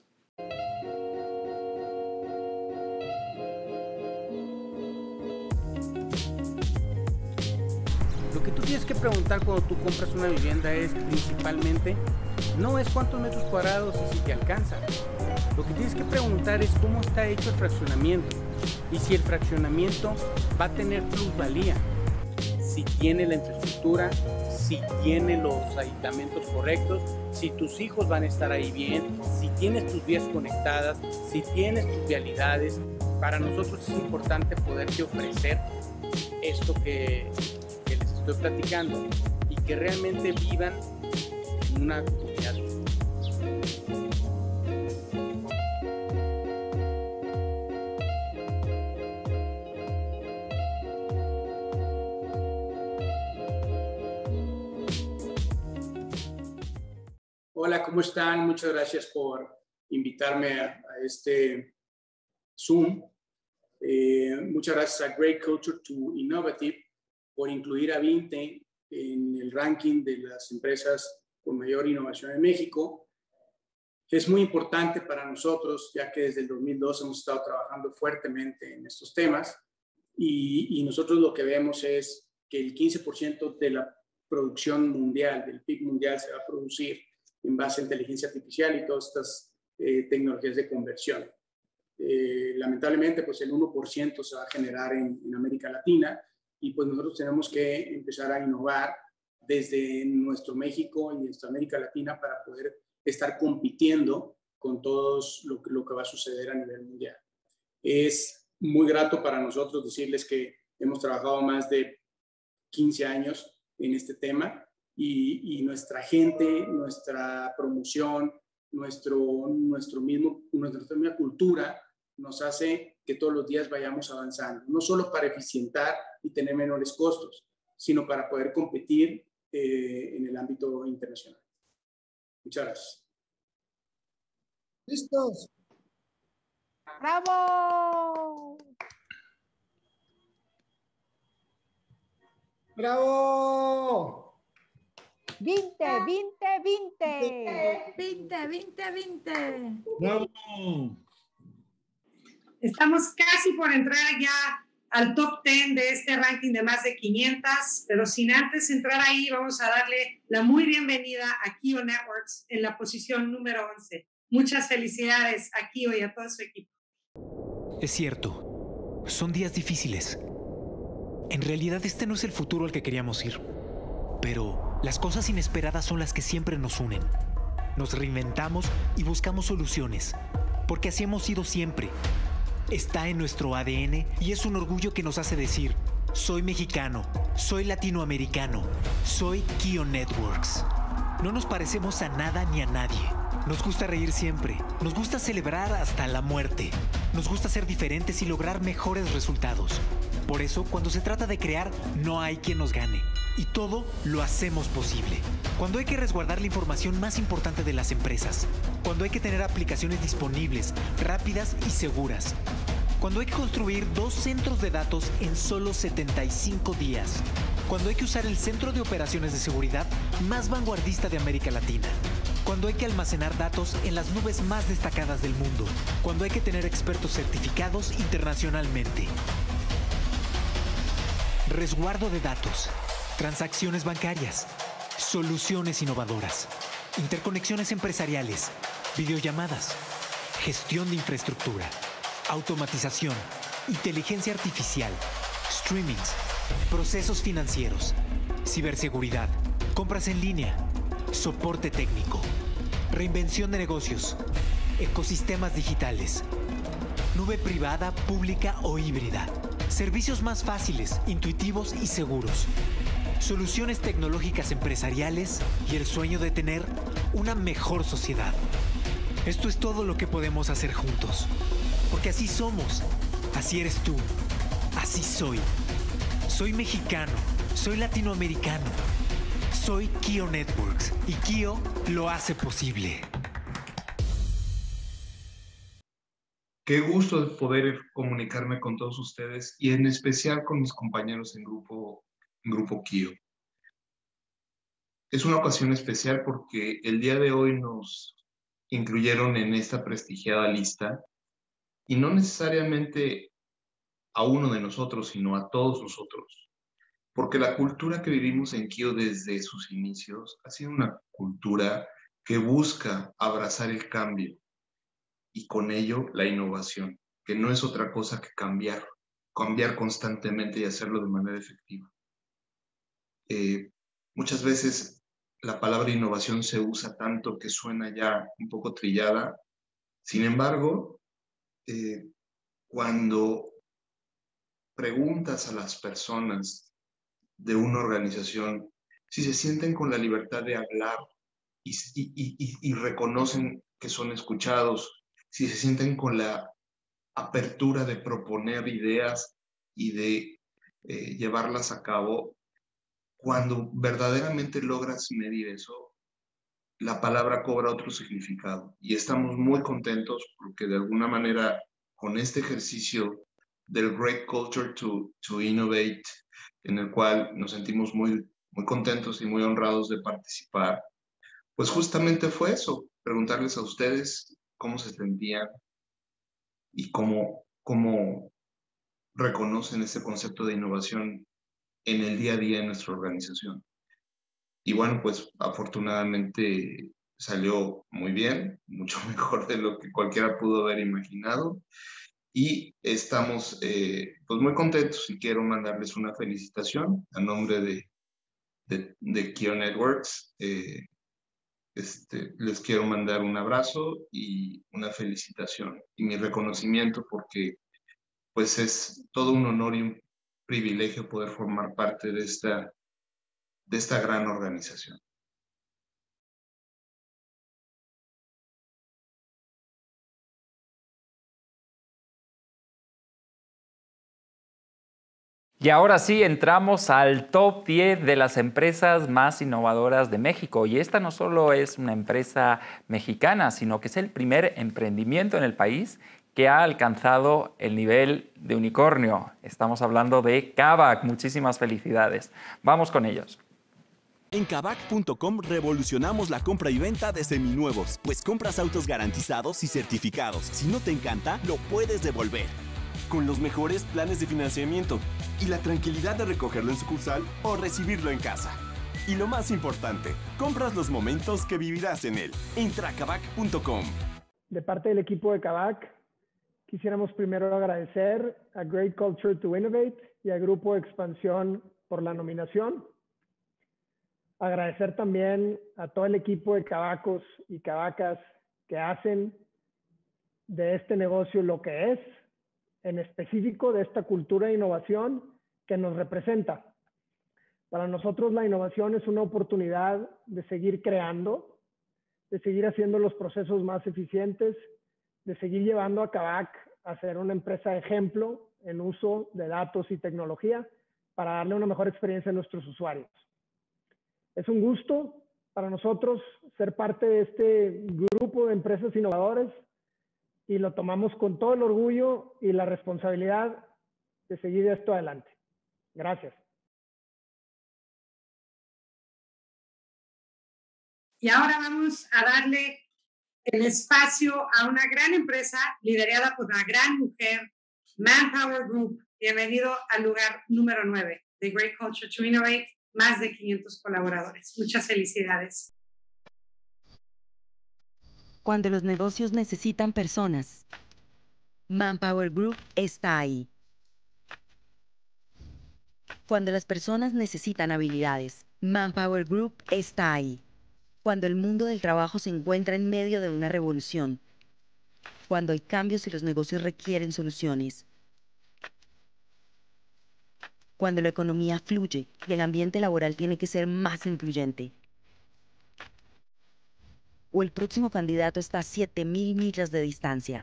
Lo que tú tienes que preguntar cuando tú compras una vivienda es principalmente, no es cuántos metros cuadrados y si te alcanza. Lo que tienes que preguntar es cómo está hecho el fraccionamiento y si el fraccionamiento va a tener plusvalía, si tiene la infraestructura, si tiene los aditamentos correctos, si tus hijos van a estar ahí bien, si tienes tus vías conectadas, si tienes tus vialidades. Para nosotros es importante poderte ofrecer esto que les estoy platicando y que realmente vivan en una comunidad. Hola, ¿cómo están? Muchas gracias por invitarme a este Zoom. Muchas gracias a Great Culture to Innovative por incluir a 20 en el ranking de las empresas con mayor innovación en México. Es muy importante para nosotros, ya que desde el 2002 hemos estado trabajando fuertemente en estos temas y nosotros lo que vemos es que el 15% de la producción mundial, del PIB mundial, se va a producir en base a inteligencia artificial y todas estas tecnologías de conversión. Lamentablemente, pues el 1% se va a generar en América Latina y pues nosotros tenemos que empezar a innovar desde nuestro México y nuestra América Latina para poder estar compitiendo con todo lo que va a suceder a nivel mundial. Es muy grato para nosotros decirles que hemos trabajado más de 15 años en este tema y nuestra gente, nuestra promoción, nuestra misma cultura nos hace que todos los días vayamos avanzando, no solo para eficientar y tener menores costos, sino para poder competir en el ámbito internacional. Muchas gracias. ¿Listos? ¡Bravo! ¡Bravo! 20, 20, 20. 20, 20, 20. ¡Bravo! Estamos casi por entrar ya al top 10 de este ranking de más de 500, pero sin antes entrar ahí, vamos a darle la muy bienvenida a Kio Networks en la posición número 11. Muchas felicidades a Kio y a todo su equipo. Es cierto, son días difíciles. En realidad este no es el futuro al que queríamos ir. Pero las cosas inesperadas son las que siempre nos unen. Nos reinventamos y buscamos soluciones, porque así hemos sido siempre. Está en nuestro ADN y es un orgullo que nos hace decir: soy mexicano, soy latinoamericano, soy Kio Networks. No nos parecemos a nada ni a nadie. Nos gusta reír siempre, nos gusta celebrar hasta la muerte, nos gusta ser diferentes y lograr mejores resultados. Por eso, cuando se trata de crear, no hay quien nos gane. Y todo lo hacemos posible. Cuando hay que resguardar la información más importante de las empresas. Cuando hay que tener aplicaciones disponibles, rápidas y seguras. Cuando hay que construir 2 centros de datos en solo 75 días. Cuando hay que usar el centro de operaciones de seguridad más vanguardista de América Latina. Cuando hay que almacenar datos en las nubes más destacadas del mundo. Cuando hay que tener expertos certificados internacionalmente. Resguardo de datos. Transacciones bancarias, soluciones innovadoras, interconexiones empresariales, videollamadas, gestión de infraestructura. automatización, inteligencia artificial, streamings, procesos financieros, ciberseguridad, compras en línea, soporte técnico, reinvención de negocios, ecosistemas digitales, nube privada, pública o híbrida, servicios más fáciles, intuitivos y seguros, soluciones tecnológicas empresariales y el sueño de tener una mejor sociedad. Esto es todo lo que podemos hacer juntos, porque así somos, así eres tú, así soy. Soy mexicano, soy latinoamericano, soy Kio Networks y Kio lo hace posible. Qué gusto poder comunicarme con todos ustedes y en especial con mis compañeros en Grupo Kio. Es una ocasión especial porque el día de hoy nos incluyeron en esta prestigiada lista y no necesariamente a uno de nosotros, sino a todos nosotros. Porque la cultura que vivimos en Kio desde sus inicios ha sido una cultura que busca abrazar el cambio y con ello la innovación, que no es otra cosa que cambiar constantemente y hacerlo de manera efectiva. Muchas veces la palabra innovación se usa tanto que suena ya un poco trillada. Sin embargo, cuando preguntas a las personas de una organización si se sienten con la libertad de hablar y reconocen que son escuchados, si se sienten con la apertura de proponer ideas y de llevarlas a cabo, cuando verdaderamente logras medir eso, la palabra cobra otro significado. Y estamos muy contentos porque de alguna manera con este ejercicio del Great Culture to Innovate, en el cual nos sentimos muy contentos y muy honrados de participar, pues justamente fue eso, preguntarles a ustedes cómo se sentían y cómo reconocen ese concepto de innovación en el día a día de nuestra organización. Y bueno, pues afortunadamente salió muy bien, mucho mejor de lo que cualquiera pudo haber imaginado. Y estamos pues muy contentos y quiero mandarles una felicitación a nombre de Kio Networks. Les quiero mandar un abrazo y una felicitación y mi reconocimiento porque pues es todo un honor y un privilegio poder formar parte de esta gran organización. Y ahora sí, entramos al top 10 de las empresas más innovadoras de México. Y esta no solo es una empresa mexicana, sino que es el primer emprendimiento en el país que ha alcanzado el nivel de unicornio. Estamos hablando de Kavak. Muchísimas felicidades. Vamos con ellos. En Kavak.com revolucionamos la compra y venta de seminuevos, pues compras autos garantizados y certificados. Si no te encanta, lo puedes devolver. Con los mejores planes de financiamiento y la tranquilidad de recogerlo en sucursal o recibirlo en casa. Y lo más importante, compras los momentos que vivirás en él. Entra a Kavak.com. De parte del equipo de Kavak, quisiéramos primero agradecer a Great Culture to Innovate y al Grupo Expansión por la nominación. Agradecer también a todo el equipo de Kavacos y Kavacas que hacen de este negocio lo que es, en específico de esta cultura de innovación que nos representa. Para nosotros la innovación es una oportunidad de seguir creando, de seguir haciendo los procesos más eficientes, de seguir llevando a Kavak a ser una empresa ejemplo en uso de datos y tecnología para darle una mejor experiencia a nuestros usuarios. Es un gusto para nosotros ser parte de este grupo de empresas innovadoras y lo tomamos con todo el orgullo y la responsabilidad de seguir esto adelante. Gracias. Y ahora vamos a darle el espacio a una gran empresa liderada por una gran mujer, Manpower Group. Bienvenido al lugar número 9 de Great Culture to Innovate, más de 500 colaboradores. Muchas felicidades. Cuando los negocios necesitan personas, Manpower Group está ahí. Cuando las personas necesitan habilidades, Manpower Group está ahí. Cuando el mundo del trabajo se encuentra en medio de una revolución. Cuando hay cambios y los negocios requieren soluciones. Cuando la economía fluye y el ambiente laboral tiene que ser más incluyente. O el próximo candidato está a 7.000 millas de distancia.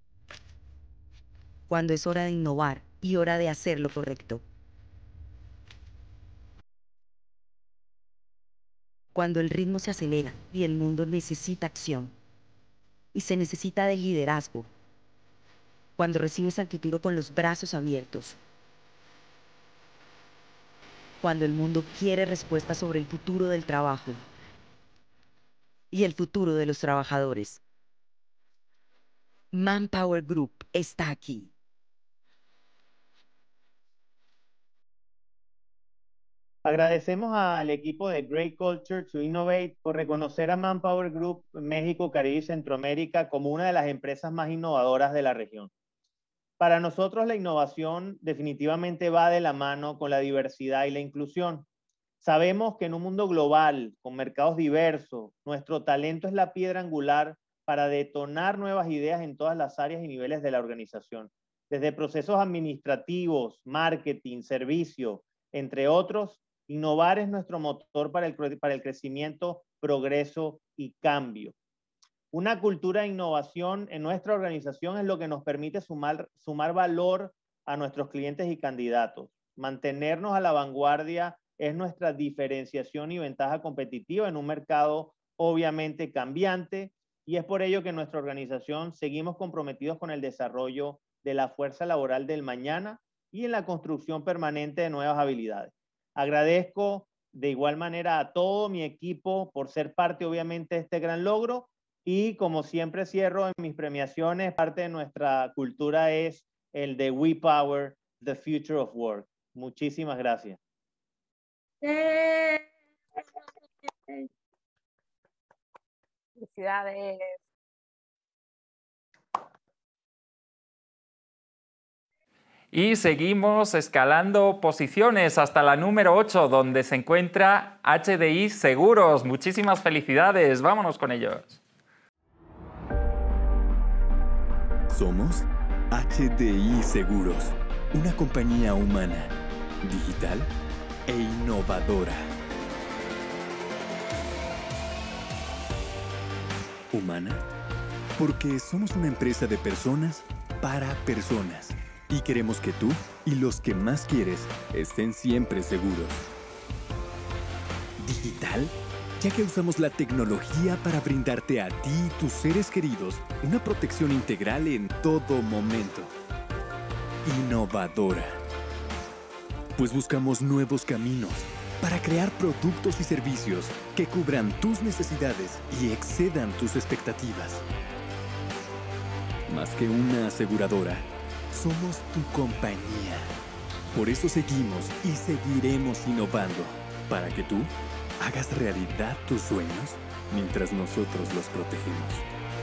Cuando es hora de innovar y hora de hacer lo correcto. Cuando el ritmo se acelera y el mundo necesita acción. Y se necesita de liderazgo. Cuando recibes al futuro con los brazos abiertos. Cuando el mundo quiere respuestas sobre el futuro del trabajo. Y el futuro de los trabajadores. Manpower Group está aquí. Agradecemos al equipo de Great Culture to Innovate por reconocer a Manpower Group México, Caribe y Centroamérica como una de las empresas más innovadoras de la región. Para nosotros la innovación definitivamente va de la mano con la diversidad y la inclusión. Sabemos que en un mundo global, con mercados diversos, nuestro talento es la piedra angular para detonar nuevas ideas en todas las áreas y niveles de la organización. Desde procesos administrativos, marketing, servicio, entre otros, innovar es nuestro motor para el crecimiento, progreso y cambio. Una cultura de innovación en nuestra organización es lo que nos permite sumar valor a nuestros clientes y candidatos. Mantenernos a la vanguardia es nuestra diferenciación y ventaja competitiva en un mercado obviamente cambiante, y es por ello que en nuestra organización seguimos comprometidos con el desarrollo de la fuerza laboral del mañana y en la construcción permanente de nuevas habilidades. Agradezco de igual manera a todo mi equipo por ser parte obviamente de este gran logro, y como siempre cierro en mis premiaciones, parte de nuestra cultura es el de We Power, the Future of Work. Muchísimas gracias. Felicidades. Y seguimos escalando posiciones hasta la número 8, donde se encuentra HDI Seguros. Muchísimas felicidades. Vámonos con ellos. Somos HDI Seguros, una compañía humana, digital e innovadora. Humana, porque somos una empresa de personas para personas. Y queremos que tú y los que más quieres estén siempre seguros. Digital, ya que usamos la tecnología para brindarte a ti y tus seres queridos una protección integral en todo momento. Innovadora, pues buscamos nuevos caminos para crear productos y servicios que cubran tus necesidades y excedan tus expectativas. Más que una aseguradora, somos tu compañía. Por eso seguimos y seguiremos innovando, para que tú hagas realidad tus sueños mientras nosotros los protegemos.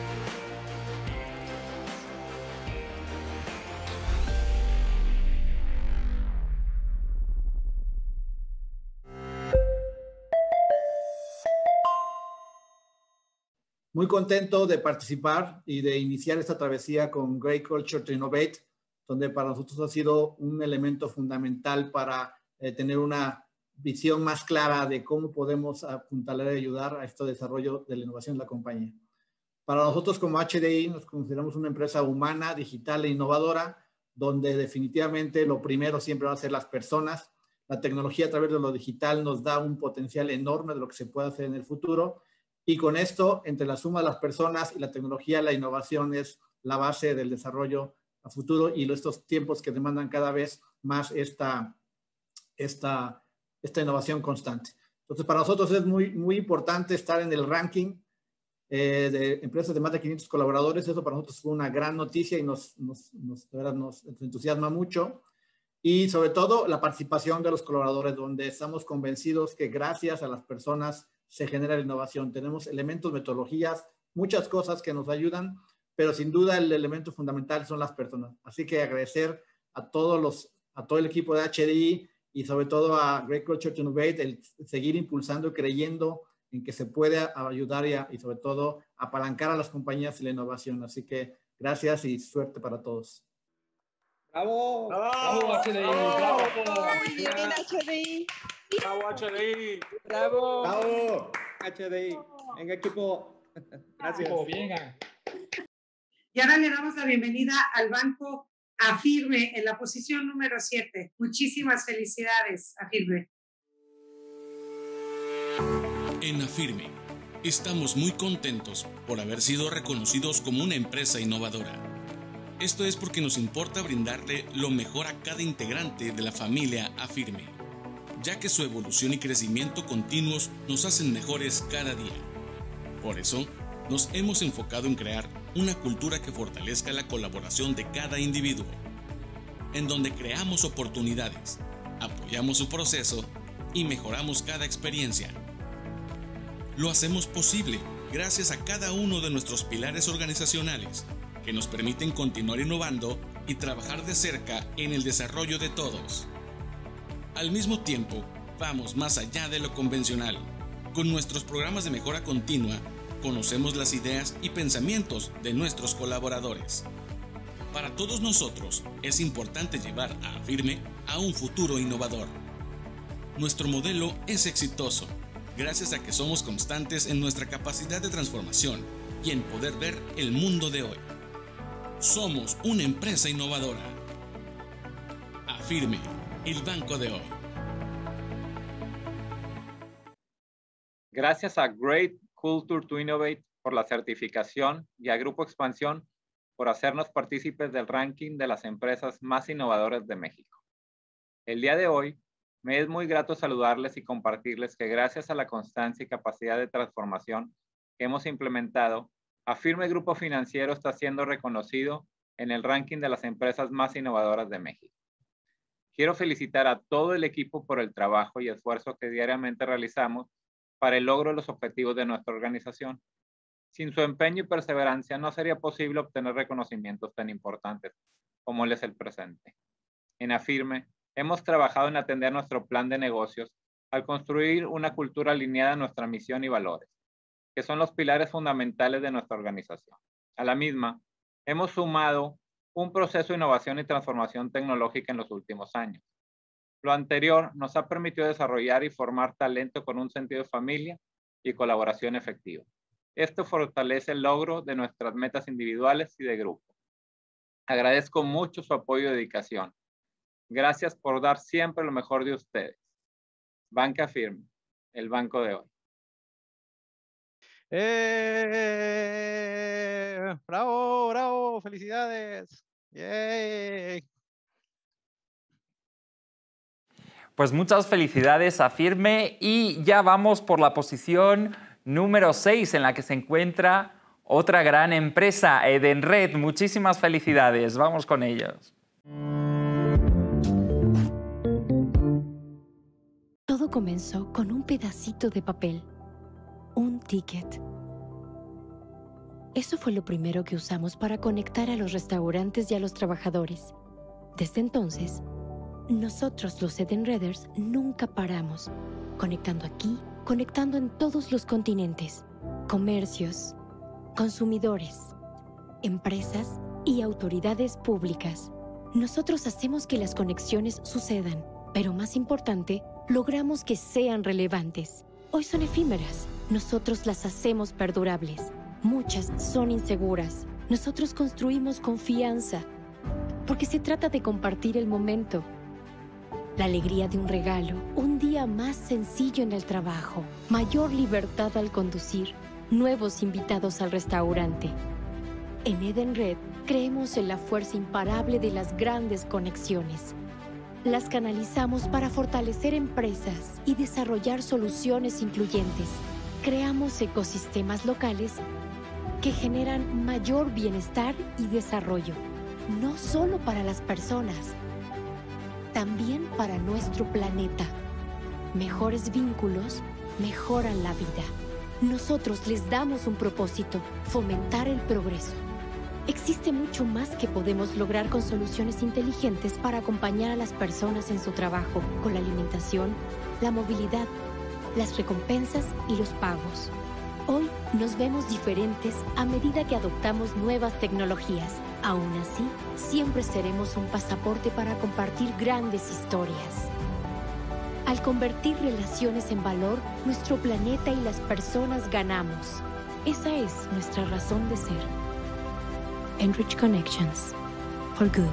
Muy contento de participar y de iniciar esta travesía con Great Culture to Innovate, donde para nosotros ha sido un elemento fundamental para tener una visión más clara de cómo podemos apuntalar y ayudar a este desarrollo de la innovación de la compañía. Para nosotros como HDI nos consideramos una empresa humana, digital e innovadora, donde definitivamente lo primero siempre va a ser las personas. La tecnología a través de lo digital nos da un potencial enorme de lo que se puede hacer en el futuro, y con esto, entre la suma de las personas y la tecnología, la innovación es la base del desarrollo a futuro y estos tiempos que demandan cada vez más esta innovación constante. Entonces, para nosotros es muy importante estar en el ranking de empresas de más de 500 colaboradores. Eso para nosotros fue una gran noticia y nos entusiasma mucho. Y sobre todo la participación de los colaboradores, donde estamos convencidos que gracias a las personas se genera la innovación. Tenemos elementos, metodologías, muchas cosas que nos ayudan pero sin duda el elemento fundamental son las personas. Así que agradecer a todo el equipo de HDI y sobre todo a Great Culture to Innovate, el seguir impulsando y creyendo en que se puede ayudar y sobre todo apalancar a las compañías y la innovación. Así que gracias y suerte para todos. ¡Bravo! ¡Bravo, HDI! ¡Bravo! Bien, HDI. ¡Bravo, HDI! ¡Bravo! ¡Bravo! HDI. En equipo. Gracias. Bien. Y ahora le damos la bienvenida al banco Afirme en la posición número 7. Muchísimas felicidades, Afirme. En Afirme, estamos muy contentos por haber sido reconocidos como una empresa innovadora. Esto es porque nos importa brindarle lo mejor a cada integrante de la familia Afirme, ya que su evolución y crecimiento continuos nos hacen mejores cada día. Por eso, nos hemos enfocado en crear una cultura que fortalezca la colaboración de cada individuo, en donde creamos oportunidades, apoyamos su proceso y mejoramos cada experiencia. Lo hacemos posible gracias a cada uno de nuestros pilares organizacionales, que nos permiten continuar innovando y trabajar de cerca en el desarrollo de todos. Al mismo tiempo, vamos más allá de lo convencional. Con nuestros programas de mejora continua, conocemos las ideas y pensamientos de nuestros colaboradores. Para todos nosotros, es importante llevar a Afirme a un futuro innovador. Nuestro modelo es exitoso, gracias a que somos constantes en nuestra capacidad de transformación y en poder ver el mundo de hoy. Somos una empresa innovadora. Afirme, el banco de hoy. Gracias a Great Culture to Innovate por la certificación y a Grupo Expansión por hacernos partícipes del ranking de las empresas más innovadoras de México. El día de hoy, me es muy grato saludarles y compartirles que gracias a la constancia y capacidad de transformación que hemos implementado, Afirme Grupo Financiero está siendo reconocido en el ranking de las empresas más innovadoras de México. Quiero felicitar a todo el equipo por el trabajo y esfuerzo que diariamente realizamos para el logro de los objetivos de nuestra organización. Sin su empeño y perseverancia no sería posible obtener reconocimientos tan importantes como el es el presente. En Afirme, hemos trabajado en atender nuestro plan de negocios al construir una cultura alineada a nuestra misión y valores, que son los pilares fundamentales de nuestra organización. A la misma, hemos sumado un proceso de innovación y transformación tecnológica en los últimos años. Lo anterior nos ha permitido desarrollar y formar talento con un sentido de familia y colaboración efectiva. Esto fortalece el logro de nuestras metas individuales y de grupo. Agradezco mucho su apoyo y dedicación. Gracias por dar siempre lo mejor de ustedes. Banca Afirme, el banco de hoy. ¡Bravo, bravo! ¡Felicidades! ¡Yay! Pues muchas felicidades a Afirme y ya vamos por la posición número 6 en la que se encuentra otra gran empresa, Edenred. Muchísimas felicidades. Vamos con ellos. Todo comenzó con un pedacito de papel, un ticket. Eso fue lo primero que usamos para conectar a los restaurantes y a los trabajadores. Desde entonces, nosotros los Edenreders nunca paramos, conectando aquí, conectando en todos los continentes, comercios, consumidores, empresas y autoridades públicas. Nosotros hacemos que las conexiones sucedan, pero más importante, logramos que sean relevantes. Hoy son efímeras, nosotros las hacemos perdurables. Muchas son inseguras. Nosotros construimos confianza, porque se trata de compartir el momento. La alegría de un regalo, un día más sencillo en el trabajo, mayor libertad al conducir, nuevos invitados al restaurante. En Edenred creemos en la fuerza imparable de las grandes conexiones. Las canalizamos para fortalecer empresas y desarrollar soluciones incluyentes. Creamos ecosistemas locales que generan mayor bienestar y desarrollo, no solo para las personas, también para nuestro planeta. Mejores vínculos mejoran la vida. Nosotros les damos un propósito: fomentar el progreso. Existe mucho más que podemos lograr con soluciones inteligentes para acompañar a las personas en su trabajo, con la alimentación, la movilidad, las recompensas y los pagos. Hoy nos vemos diferentes a medida que adoptamos nuevas tecnologías. Aún así, siempre seremos un pasaporte para compartir grandes historias. Al convertir relaciones en valor, nuestro planeta y las personas ganamos. Esa es nuestra razón de ser. Enrich Connections. For good.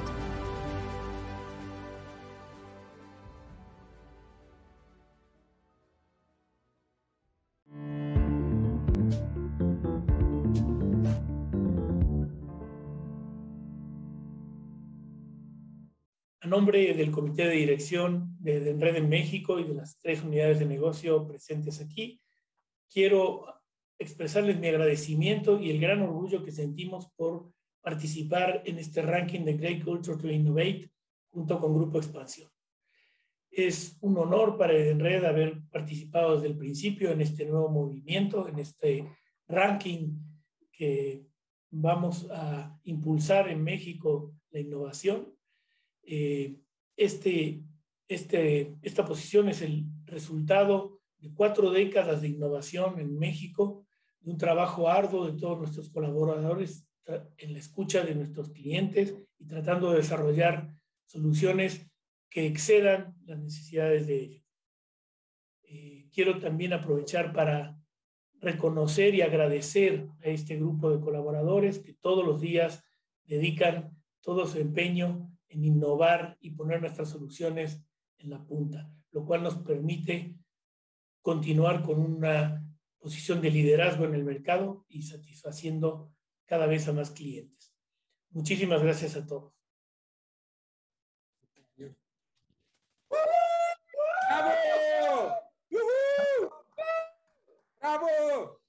A nombre del Comité de Dirección de Edenred en México y de las 3 unidades de negocio presentes aquí, quiero expresarles mi agradecimiento y el gran orgullo que sentimos por participar en este ranking de Great Culture to Innovate junto con Grupo Expansión. Es un honor para Edenred haber participado desde el principio en este nuevo movimiento, en este ranking que vamos a impulsar en México la innovación. Esta posición es el resultado de 4 décadas de innovación en México, de un trabajo arduo de todos nuestros colaboradores en la escucha de nuestros clientes y tratando de desarrollar soluciones que excedan las necesidades de ellos. Quiero también aprovechar para reconocer y agradecer a este grupo de colaboradores que todos los días dedican todo su empeño en innovar y poner nuestras soluciones en la punta, lo cual nos permite continuar con una posición de liderazgo en el mercado y satisfaciendo cada vez a más clientes. Muchísimas gracias a todos. ¡Bravo! ¡Yujú! ¡Bravo!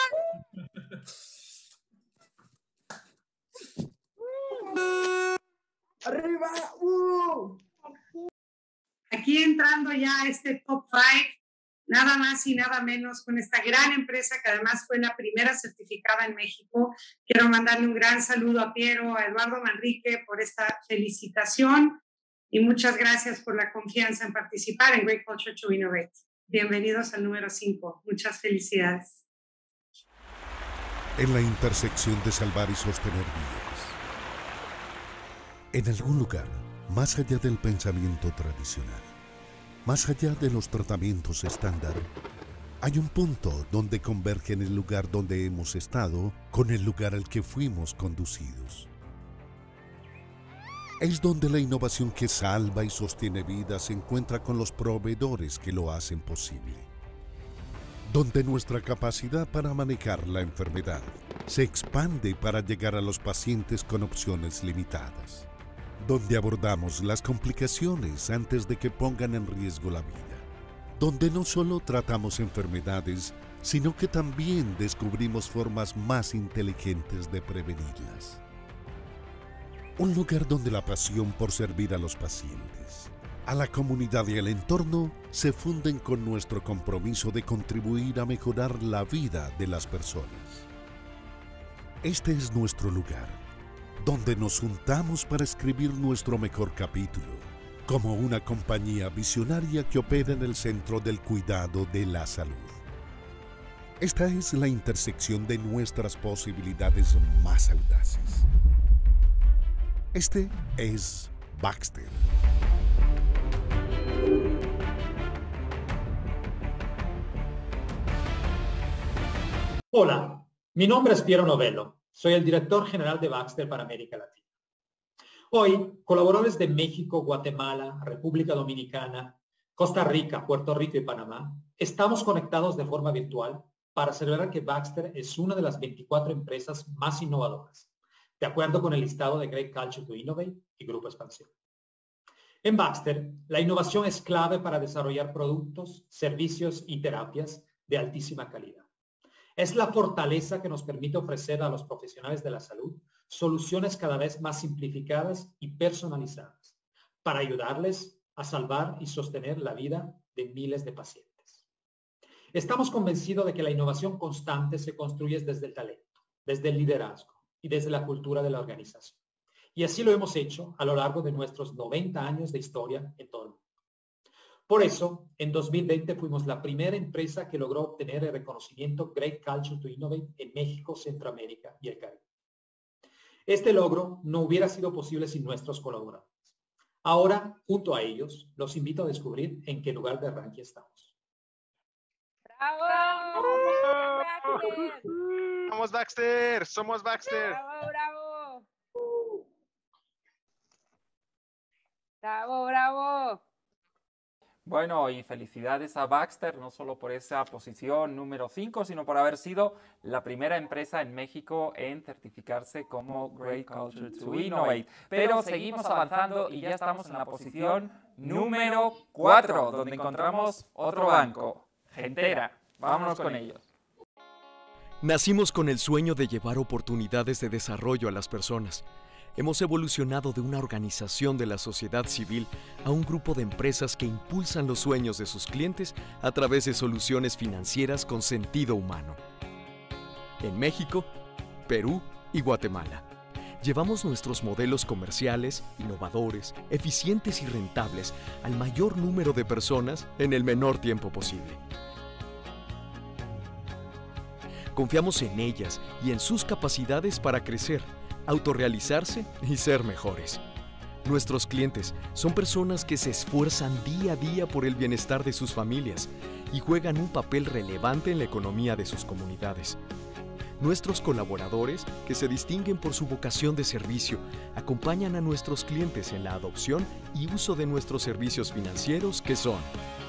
¡Arriba! Aquí entrando ya a este top 5, nada más y nada menos con esta gran empresa que además fue la primera certificada en México. Quiero mandarle un gran saludo a Piero, a Eduardo Manrique por esta felicitación y muchas gracias por la confianza en participar en Great Culture to Innovate. Bienvenidos al número 5. Muchas felicidades. En la intersección de salvar y sostener vidas. En algún lugar, más allá del pensamiento tradicional, más allá de los tratamientos estándar, hay un punto donde convergen el lugar donde hemos estado con el lugar al que fuimos conducidos. Es donde la innovación que salva y sostiene vidas se encuentra con los proveedores que lo hacen posible. Donde nuestra capacidad para manejar la enfermedad se expande para llegar a los pacientes con opciones limitadas. Donde abordamos las complicaciones antes de que pongan en riesgo la vida. Donde no solo tratamos enfermedades, sino que también descubrimos formas más inteligentes de prevenirlas. Un lugar donde la pasión por servir a los pacientes, a la comunidad y al entorno se funden con nuestro compromiso de contribuir a mejorar la vida de las personas. Este es nuestro lugar, donde nos juntamos para escribir nuestro mejor capítulo, como una compañía visionaria que opera en el centro del cuidado de la salud. Esta es la intersección de nuestras posibilidades más audaces. Este es Baxter. Hola, mi nombre es Piero Novello. Soy el director general de Baxter para América Latina. Hoy, colaboradores de México, Guatemala, República Dominicana, Costa Rica, Puerto Rico y Panamá, estamos conectados de forma virtual para celebrar que Baxter es una de las 24 empresas más innovadoras, de acuerdo con el listado de Great Culture to Innovate y Grupo Expansión. En Baxter, la innovación es clave para desarrollar productos, servicios y terapias de altísima calidad. Es la fortaleza que nos permite ofrecer a los profesionales de la salud soluciones cada vez más simplificadas y personalizadas para ayudarles a salvar y sostener la vida de miles de pacientes. Estamos convencidos de que la innovación constante se construye desde el talento, desde el liderazgo, y desde la cultura de la organización. Y así lo hemos hecho a lo largo de nuestros 90 años de historia en todo el mundo. Por eso, en 2020 fuimos la primera empresa que logró obtener el reconocimiento Great Culture to Innovate en México, Centroamérica y el Caribe. Este logro no hubiera sido posible sin nuestros colaboradores. Ahora, junto a ellos, los invito a descubrir en qué lugar de ranking estamos. ¡Bravo! ¡Somos Baxter! ¡Somos Baxter! ¡Bravo, bravo! ¡Bravo, bravo! Bueno, y felicidades a Baxter, no solo por esa posición número 5, sino por haber sido la primera empresa en México en certificarse como Great Culture to Innovate. Pero seguimos avanzando y ya estamos en la posición número 4, donde encontramos otro banco, Gentera. Vámonos con ellos. Nacimos con el sueño de llevar oportunidades de desarrollo a las personas. Hemos evolucionado de una organización de la sociedad civil a un grupo de empresas que impulsan los sueños de sus clientes a través de soluciones financieras con sentido humano. En México, Perú y Guatemala, llevamos nuestros modelos comerciales, innovadores, eficientes y rentables al mayor número de personas en el menor tiempo posible. Confiamos en ellas y en sus capacidades para crecer, autorrealizarse y ser mejores. Nuestros clientes son personas que se esfuerzan día a día por el bienestar de sus familias y juegan un papel relevante en la economía de sus comunidades. Nuestros colaboradores, que se distinguen por su vocación de servicio, acompañan a nuestros clientes en la adopción y uso de nuestros servicios financieros que son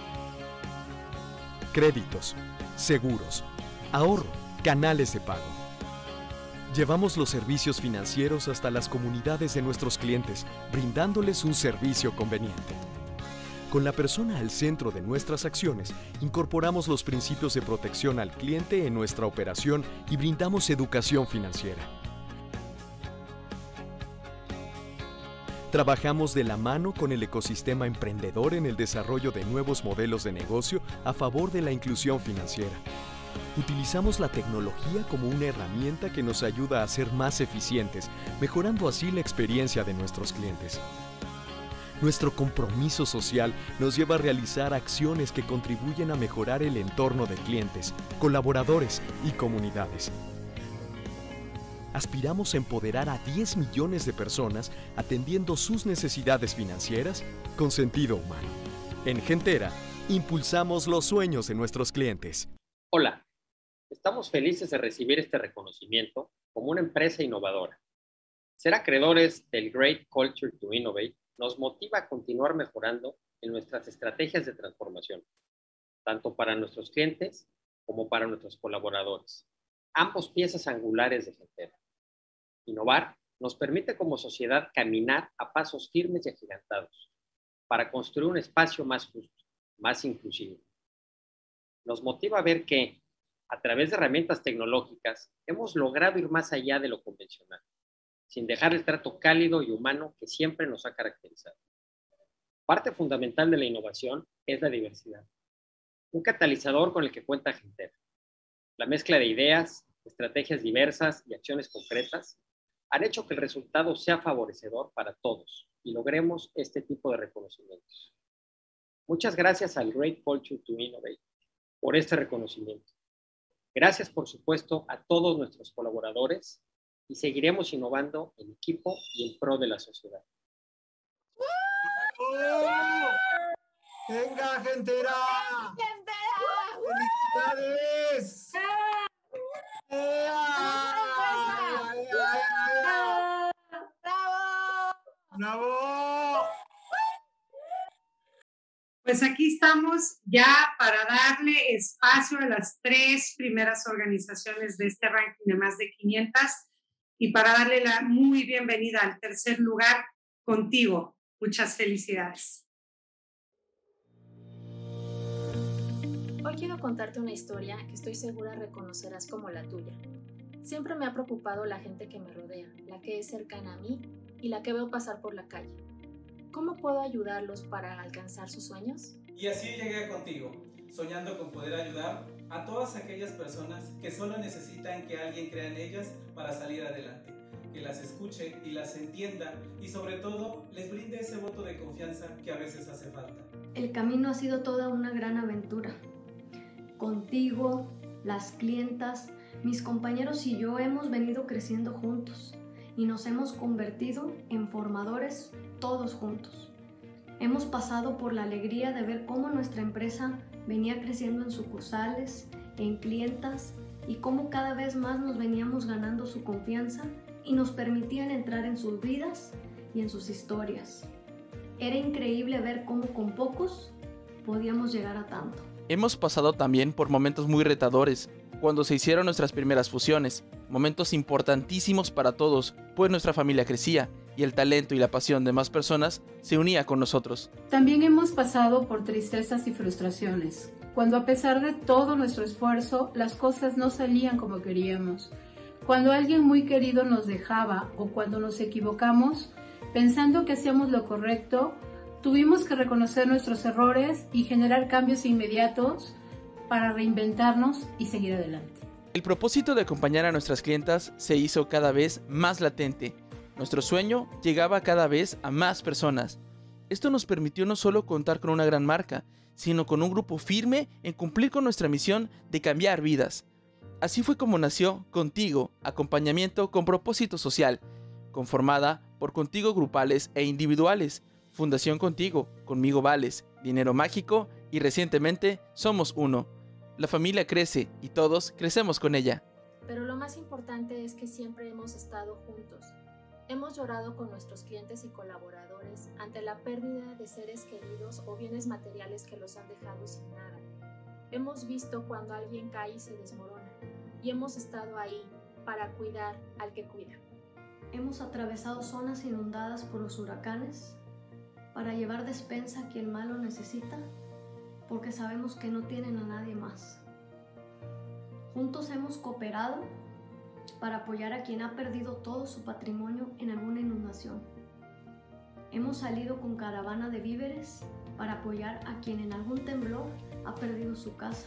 créditos, seguros, ahorro, canales de pago. Llevamos los servicios financieros hasta las comunidades de nuestros clientes, brindándoles un servicio conveniente. Con la persona al centro de nuestras acciones, incorporamos los principios de protección al cliente en nuestra operación y brindamos educación financiera. Trabajamos de la mano con el ecosistema emprendedor en el desarrollo de nuevos modelos de negocio a favor de la inclusión financiera. Utilizamos la tecnología como una herramienta que nos ayuda a ser más eficientes, mejorando así la experiencia de nuestros clientes. Nuestro compromiso social nos lleva a realizar acciones que contribuyen a mejorar el entorno de clientes, colaboradores y comunidades. Aspiramos a empoderar a 10 millones de personas atendiendo sus necesidades financieras con sentido humano. En Gentera, impulsamos los sueños de nuestros clientes. Hola, estamos felices de recibir este reconocimiento como una empresa innovadora. Ser acreedores del Great Culture to Innovate nos motiva a continuar mejorando en nuestras estrategias de transformación, tanto para nuestros clientes como para nuestros colaboradores, ambos piezas angulares de Gentera. Innovar nos permite como sociedad caminar a pasos firmes y agigantados para construir un espacio más justo, más inclusivo. Nos motiva a ver que, a través de herramientas tecnológicas, hemos logrado ir más allá de lo convencional, sin dejar el trato cálido y humano que siempre nos ha caracterizado. Parte fundamental de la innovación es la diversidad, un catalizador con el que cuenta Gentera. La mezcla de ideas, estrategias diversas y acciones concretas han hecho que el resultado sea favorecedor para todos y logremos este tipo de reconocimientos. Muchas gracias al Great Culture to Innovate por este reconocimiento. Gracias, por supuesto, a todos nuestros colaboradores y seguiremos innovando en equipo y en pro de la sociedad. ¡Venga, Gentera! ¡Felicidades! ¡Bravo! Pues aquí estamos ya para darle espacio a las 3 primeras organizaciones de este ranking de más de 500 y para darle la muy bienvenida al tercer lugar contigo. Muchas felicidades. Hoy quiero contarte una historia que estoy segura reconocerás como la tuya. Siempre me ha preocupado la gente que me rodea, la que es cercana a mí y la que veo pasar por la calle. ¿Cómo puedo ayudarlos para alcanzar sus sueños? Y así llegué contigo, soñando con poder ayudar a todas aquellas personas que solo necesitan que alguien crea en ellas para salir adelante. que las escuche y las entienda y sobre todo les brinde ese voto de confianza que a veces hace falta. El camino ha sido toda una gran aventura. Contigo, las clientas, mis compañeros y yo hemos venido creciendo juntos y nos hemos convertido en formadores todos juntos. Hemos pasado por la alegría de ver cómo nuestra empresa venía creciendo en sucursales, en clientas y cómo cada vez más nos veníamos ganando su confianza y nos permitían entrar en sus vidas y en sus historias. Era increíble ver cómo con pocos podíamos llegar a tanto. Hemos pasado también por momentos muy retadores, cuando se hicieron nuestras primeras fusiones, momentos importantísimos para todos, pues nuestra familia crecía y el talento y la pasión de más personas se unía con nosotros. También hemos pasado por tristezas y frustraciones, cuando a pesar de todo nuestro esfuerzo, las cosas no salían como queríamos. Cuando alguien muy querido nos dejaba o cuando nos equivocamos, pensando que hacíamos lo correcto, tuvimos que reconocer nuestros errores y generar cambios inmediatos para reinventarnos y seguir adelante. El propósito de acompañar a nuestras clientas se hizo cada vez más latente. Nuestro sueño llegaba cada vez a más personas. Esto nos permitió no solo contar con una gran marca, sino con un grupo firme en cumplir con nuestra misión de cambiar vidas. Así fue como nació Contigo, acompañamiento con propósito social, conformada por Contigo grupales e individuales, Fundación Contigo, Conmigo Vales, Dinero Mágico y recientemente Somos Uno. La familia crece y todos crecemos con ella. Pero lo más importante es que siempre hemos estado juntos. Hemos llorado con nuestros clientes y colaboradores ante la pérdida de seres queridos o bienes materiales que los han dejado sin nada. Hemos visto cuando alguien cae y se desmorona y hemos estado ahí para cuidar al que cuida. Hemos atravesado zonas inundadas por los huracanes para llevar despensa a quien más lo necesita, porque sabemos que no tienen a nadie más. Juntos hemos cooperado para apoyar a quien ha perdido todo su patrimonio en alguna inundación. Hemos salido con caravana de víveres para apoyar a quien en algún temblor ha perdido su casa.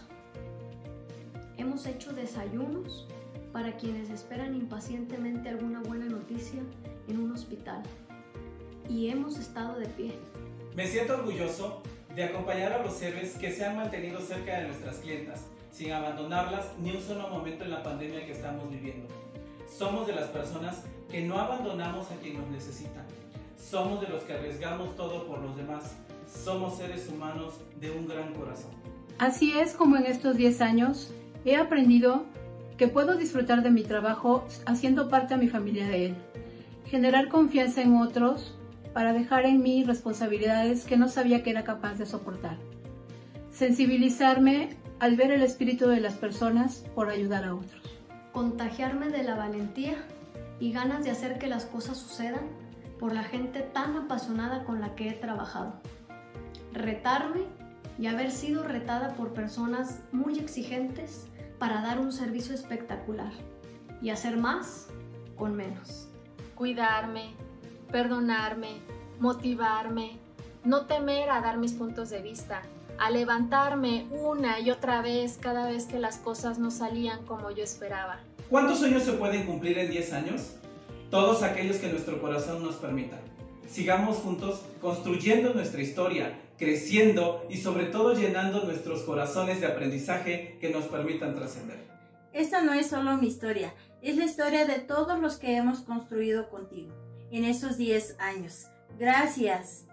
Hemos hecho desayunos para quienes esperan impacientemente alguna buena noticia en un hospital. Y hemos estado de pie. Me siento orgulloso de acompañar a los héroes que se han mantenido cerca de nuestras clientas, sin abandonarlas ni un solo momento en la pandemia que estamos viviendo. Somos de las personas que no abandonamos a quien nos necesita. Somos de los que arriesgamos todo por los demás. Somos seres humanos de un gran corazón. Así es como en estos 10 años he aprendido que puedo disfrutar de mi trabajo haciendo parte a mi familia de él, generar confianza en otros para dejar en mí responsabilidades que no sabía que era capaz de soportar, sensibilizarme al ver el espíritu de las personas por ayudar a otros, contagiarme de la valentía y ganas de hacer que las cosas sucedan por la gente tan apasionada con la que he trabajado, retarme y haber sido retada por personas muy exigentes para dar un servicio espectacular y hacer más con menos. Cuidarme, perdonarme, motivarme, no temer a dar mis puntos de vista, a levantarme una y otra vez cada vez que las cosas no salían como yo esperaba. ¿Cuántos sueños se pueden cumplir en 10 años? Todos aquellos que nuestro corazón nos permita. Sigamos juntos construyendo nuestra historia, creciendo y sobre todo llenando nuestros corazones de aprendizaje que nos permitan trascender. Esta no es solo mi historia, es la historia de todos los que hemos construido contigo en esos 10 años. Gracias.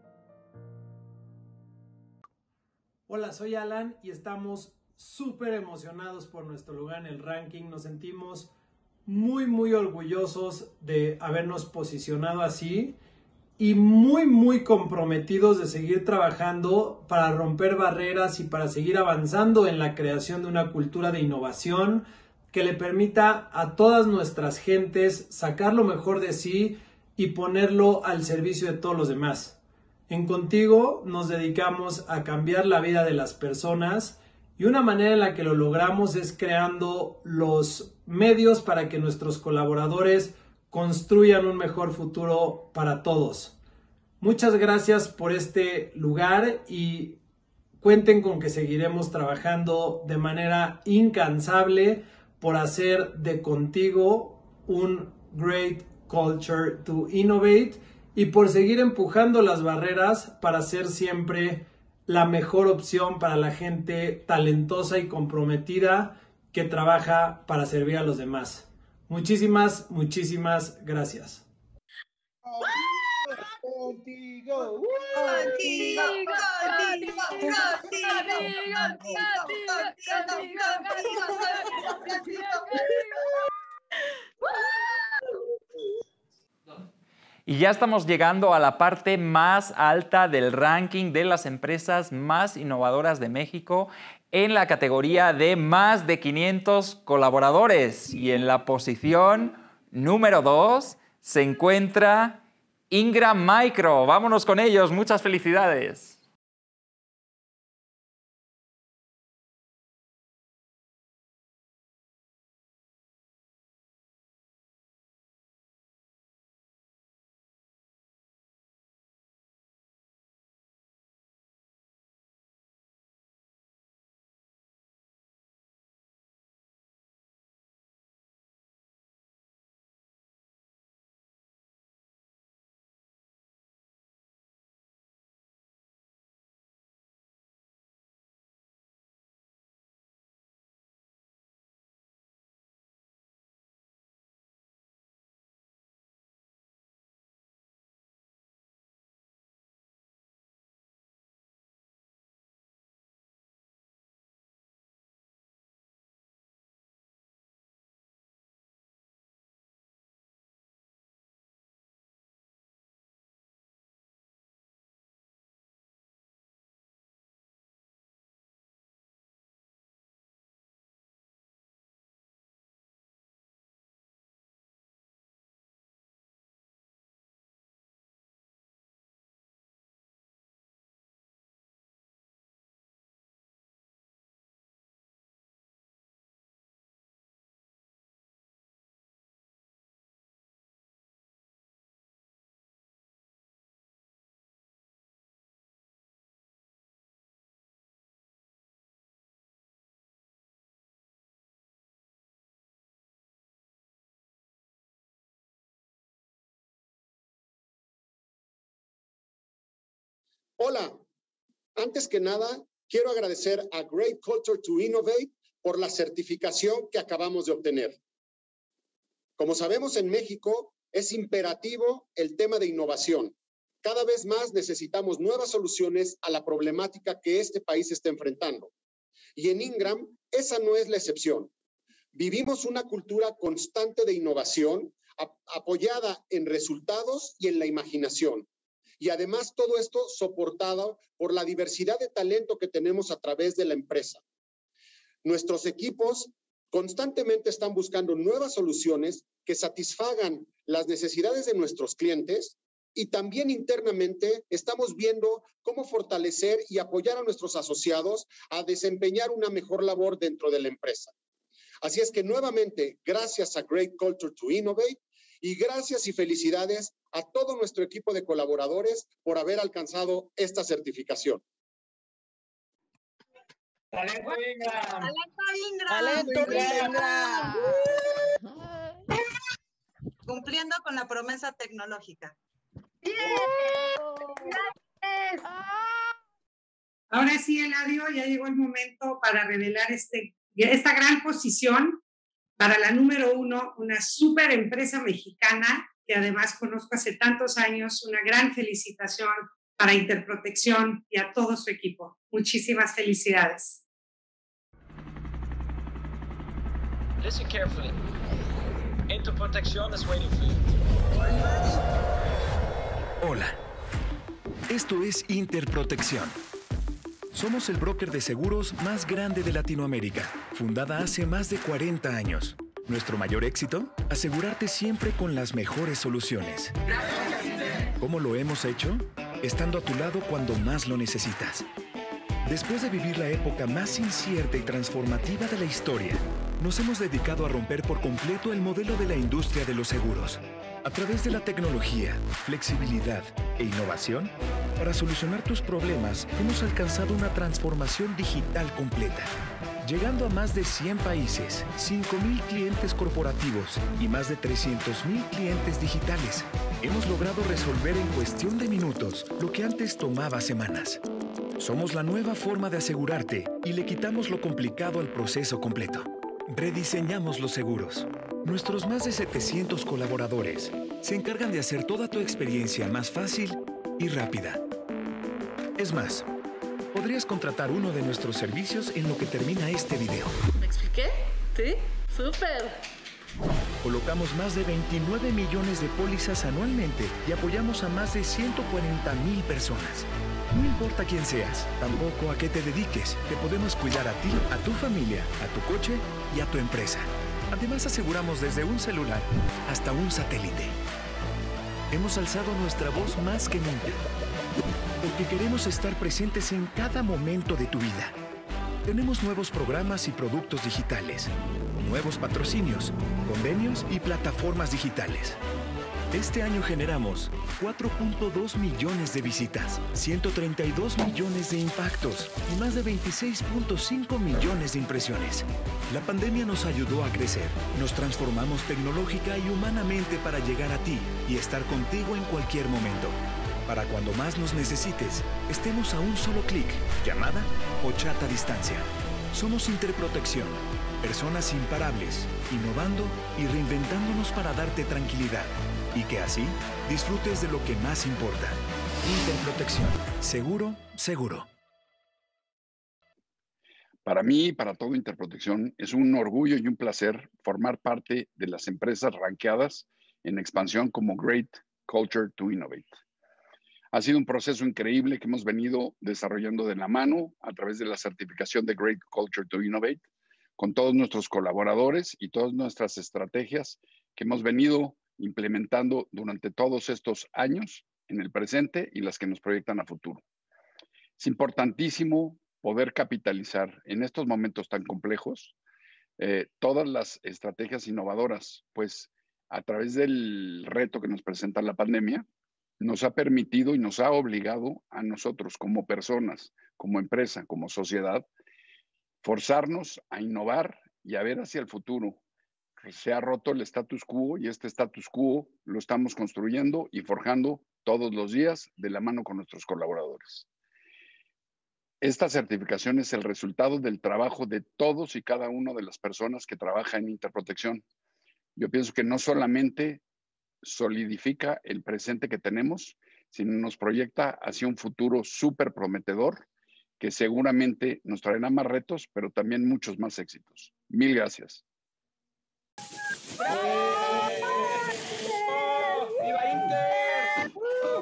Hola, soy Alan y estamos súper emocionados por nuestro lugar en el ranking. Nos sentimos muy orgullosos de habernos posicionado así y muy comprometidos de seguir trabajando para romper barreras y para seguir avanzando en la creación de una cultura de innovación que le permita a todas nuestras gentes sacar lo mejor de sí y ponerlo al servicio de todos los demás. En Contigo nos dedicamos a cambiar la vida de las personas y una manera en la que lo logramos es creando los medios para que nuestros colaboradores construyan un mejor futuro para todos. Muchas gracias por este lugar y cuenten con que seguiremos trabajando de manera incansable por hacer de Contigo un Great Culture to Innovate y por seguir empujando las barreras para ser siempre la mejor opción para la gente talentosa y comprometida que trabaja para servir a los demás. Muchísimas gracias. Contigo. Y ya estamos llegando a la parte más alta del ranking de las empresas más innovadoras de México en la categoría de más de 500 colaboradores. Y en la posición número 2 se encuentra Ingram Micro. Vámonos con ellos. Muchas felicidades. Hola, antes que nada, quiero agradecer a Great Culture to Innovate por la certificación que acabamos de obtener. Como sabemos, en México es imperativo el tema de innovación. Cada vez más necesitamos nuevas soluciones a la problemática que este país está enfrentando. Y en Ingram, esa no es la excepción. Vivimos una cultura constante de innovación apoyada en resultados y en la imaginación. Y además todo esto soportado por la diversidad de talento que tenemos a través de la empresa. Nuestros equipos constantemente están buscando nuevas soluciones que satisfagan las necesidades de nuestros clientes y también internamente estamos viendo cómo fortalecer y apoyar a nuestros asociados a desempeñar una mejor labor dentro de la empresa. Así es que nuevamente, gracias a Great Culture to Innovate y gracias y felicidades a todo nuestro equipo de colaboradores por haber alcanzado esta certificación. ¡Talento Ingram! ¡Talento Ingram! Cumpliendo con la promesa tecnológica. Ahora sí, Eladio, ya llegó el momento para revelar esta gran posición para la número 1, una súper empresa mexicana que además conozco hace tantos años. Una gran felicitación para Interprotección y a todo su equipo. Muchísimas felicidades. Listen carefully. Interprotección is waiting for you. Hola. Esto es Interprotección. Somos el broker de seguros más grande de Latinoamérica, fundada hace más de 40 años. Nuestro mayor éxito, asegurarte siempre con las mejores soluciones. ¿Cómo lo hemos hecho? Estando a tu lado cuando más lo necesitas. Después de vivir la época más incierta y transformativa de la historia, nos hemos dedicado a romper por completo el modelo de la industria de los seguros. A través de la tecnología, flexibilidad e innovación, para solucionar tus problemas, hemos alcanzado una transformación digital completa. llegando a más de 100 países, 5,000 clientes corporativos y más de 300,000 clientes digitales. Hemos logrado resolver en cuestión de minutos lo que antes tomaba semanas. Somos la nueva forma de asegurarte y le quitamos lo complicado al proceso completo. Rediseñamos los seguros. Nuestros más de 700 colaboradores se encargan de hacer toda tu experiencia más fácil y rápida. Es más, podrías contratar uno de nuestros servicios en lo que termina este video. ¿Me expliqué? ¿Sí? ¡Súper! Colocamos más de 29 millones de pólizas anualmente y apoyamos a más de 140,000 personas. No importa quién seas, tampoco a qué te dediques, te podemos cuidar a ti, a tu familia, a tu coche y a tu empresa. Además, aseguramos desde un celular hasta un satélite. Hemos alzado nuestra voz más que nunca, porque queremos estar presentes en cada momento de tu vida. Tenemos nuevos programas y productos digitales, nuevos patrocinios, convenios y plataformas digitales. Este año generamos 4.2 millones de visitas, 132 millones de impactos y más de 26.5 millones de impresiones. La pandemia nos ayudó a crecer. Nos transformamos tecnológica y humanamente para llegar a ti y estar contigo en cualquier momento. Para cuando más nos necesites, estemos a un solo clic, llamada o chat a distancia. Somos Interprotección, personas imparables, innovando y reinventándonos para darte tranquilidad. Y que así disfrutes de lo que más importa. Interprotección. Seguro, seguro. Para mí y para todo Interprotección es un orgullo y un placer formar parte de las empresas rankeadas en expansión como Great Culture to Innovate. Ha sido un proceso increíble que hemos venido desarrollando de la mano a través de la certificación de Great Culture to Innovate con todos nuestros colaboradores y todas nuestras estrategias que hemos venido implementando durante todos estos años en el presente y las que nos proyectan a futuro. Es importantísimo poder capitalizar en estos momentos tan complejos todas las estrategias innovadoras, pues a través del reto que nos presenta la pandemia, nos ha permitido y nos ha obligado a nosotros como personas, como empresa, como sociedad, forzarnos a innovar y a ver hacia el futuro. Se ha roto el status quo y este status quo lo estamos construyendo y forjando todos los días de la mano con nuestros colaboradores. Esta certificación es el resultado del trabajo de todos y cada una de las personas que trabajan en Interprotección. Yo pienso que no solamente solidifica el presente que tenemos, sino nos proyecta hacia un futuro súper prometedor que seguramente nos traerá más retos, pero también muchos más éxitos. Mil gracias. ¡Viva Inter!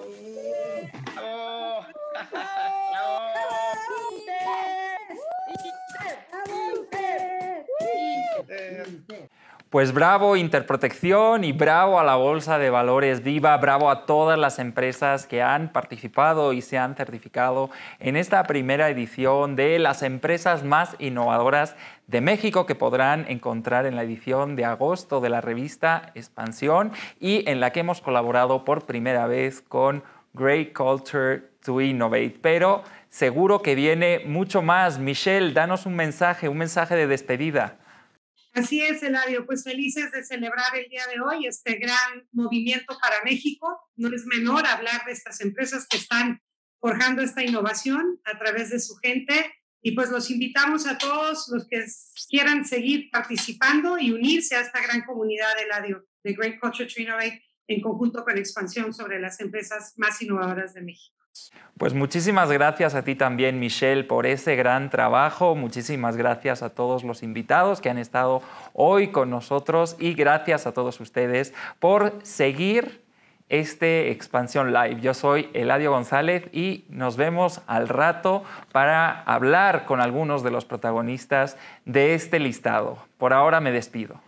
Pues bravo Interprotección y bravo a la Bolsa de Valores Viva, bravo a todas las empresas que han participado y se han certificado en esta primera edición de las empresas más innovadoras de México, que podrán encontrar en la edición de agosto de la revista Expansión y en la que hemos colaborado por primera vez con Great Culture to Innovate. Pero seguro que viene mucho más. Michelle, danos un mensaje de despedida. Así es, Eladio, pues felices de celebrar el día de hoy este gran movimiento para México. No es menor hablar de estas empresas que están forjando esta innovación a través de su gente y pues los invitamos a todos los que quieran seguir participando y unirse a esta gran comunidad, Eladio, de Great Culture to Innovate en conjunto con Expansión sobre las empresas más innovadoras de México. Pues muchísimas gracias a ti también, Michelle, por ese gran trabajo. Muchísimas gracias a todos los invitados que han estado hoy con nosotros y gracias a todos ustedes por seguir este Expansión Live. Yo soy Eladio González y nos vemos al rato para hablar con algunos de los protagonistas de este listado. Por ahora me despido.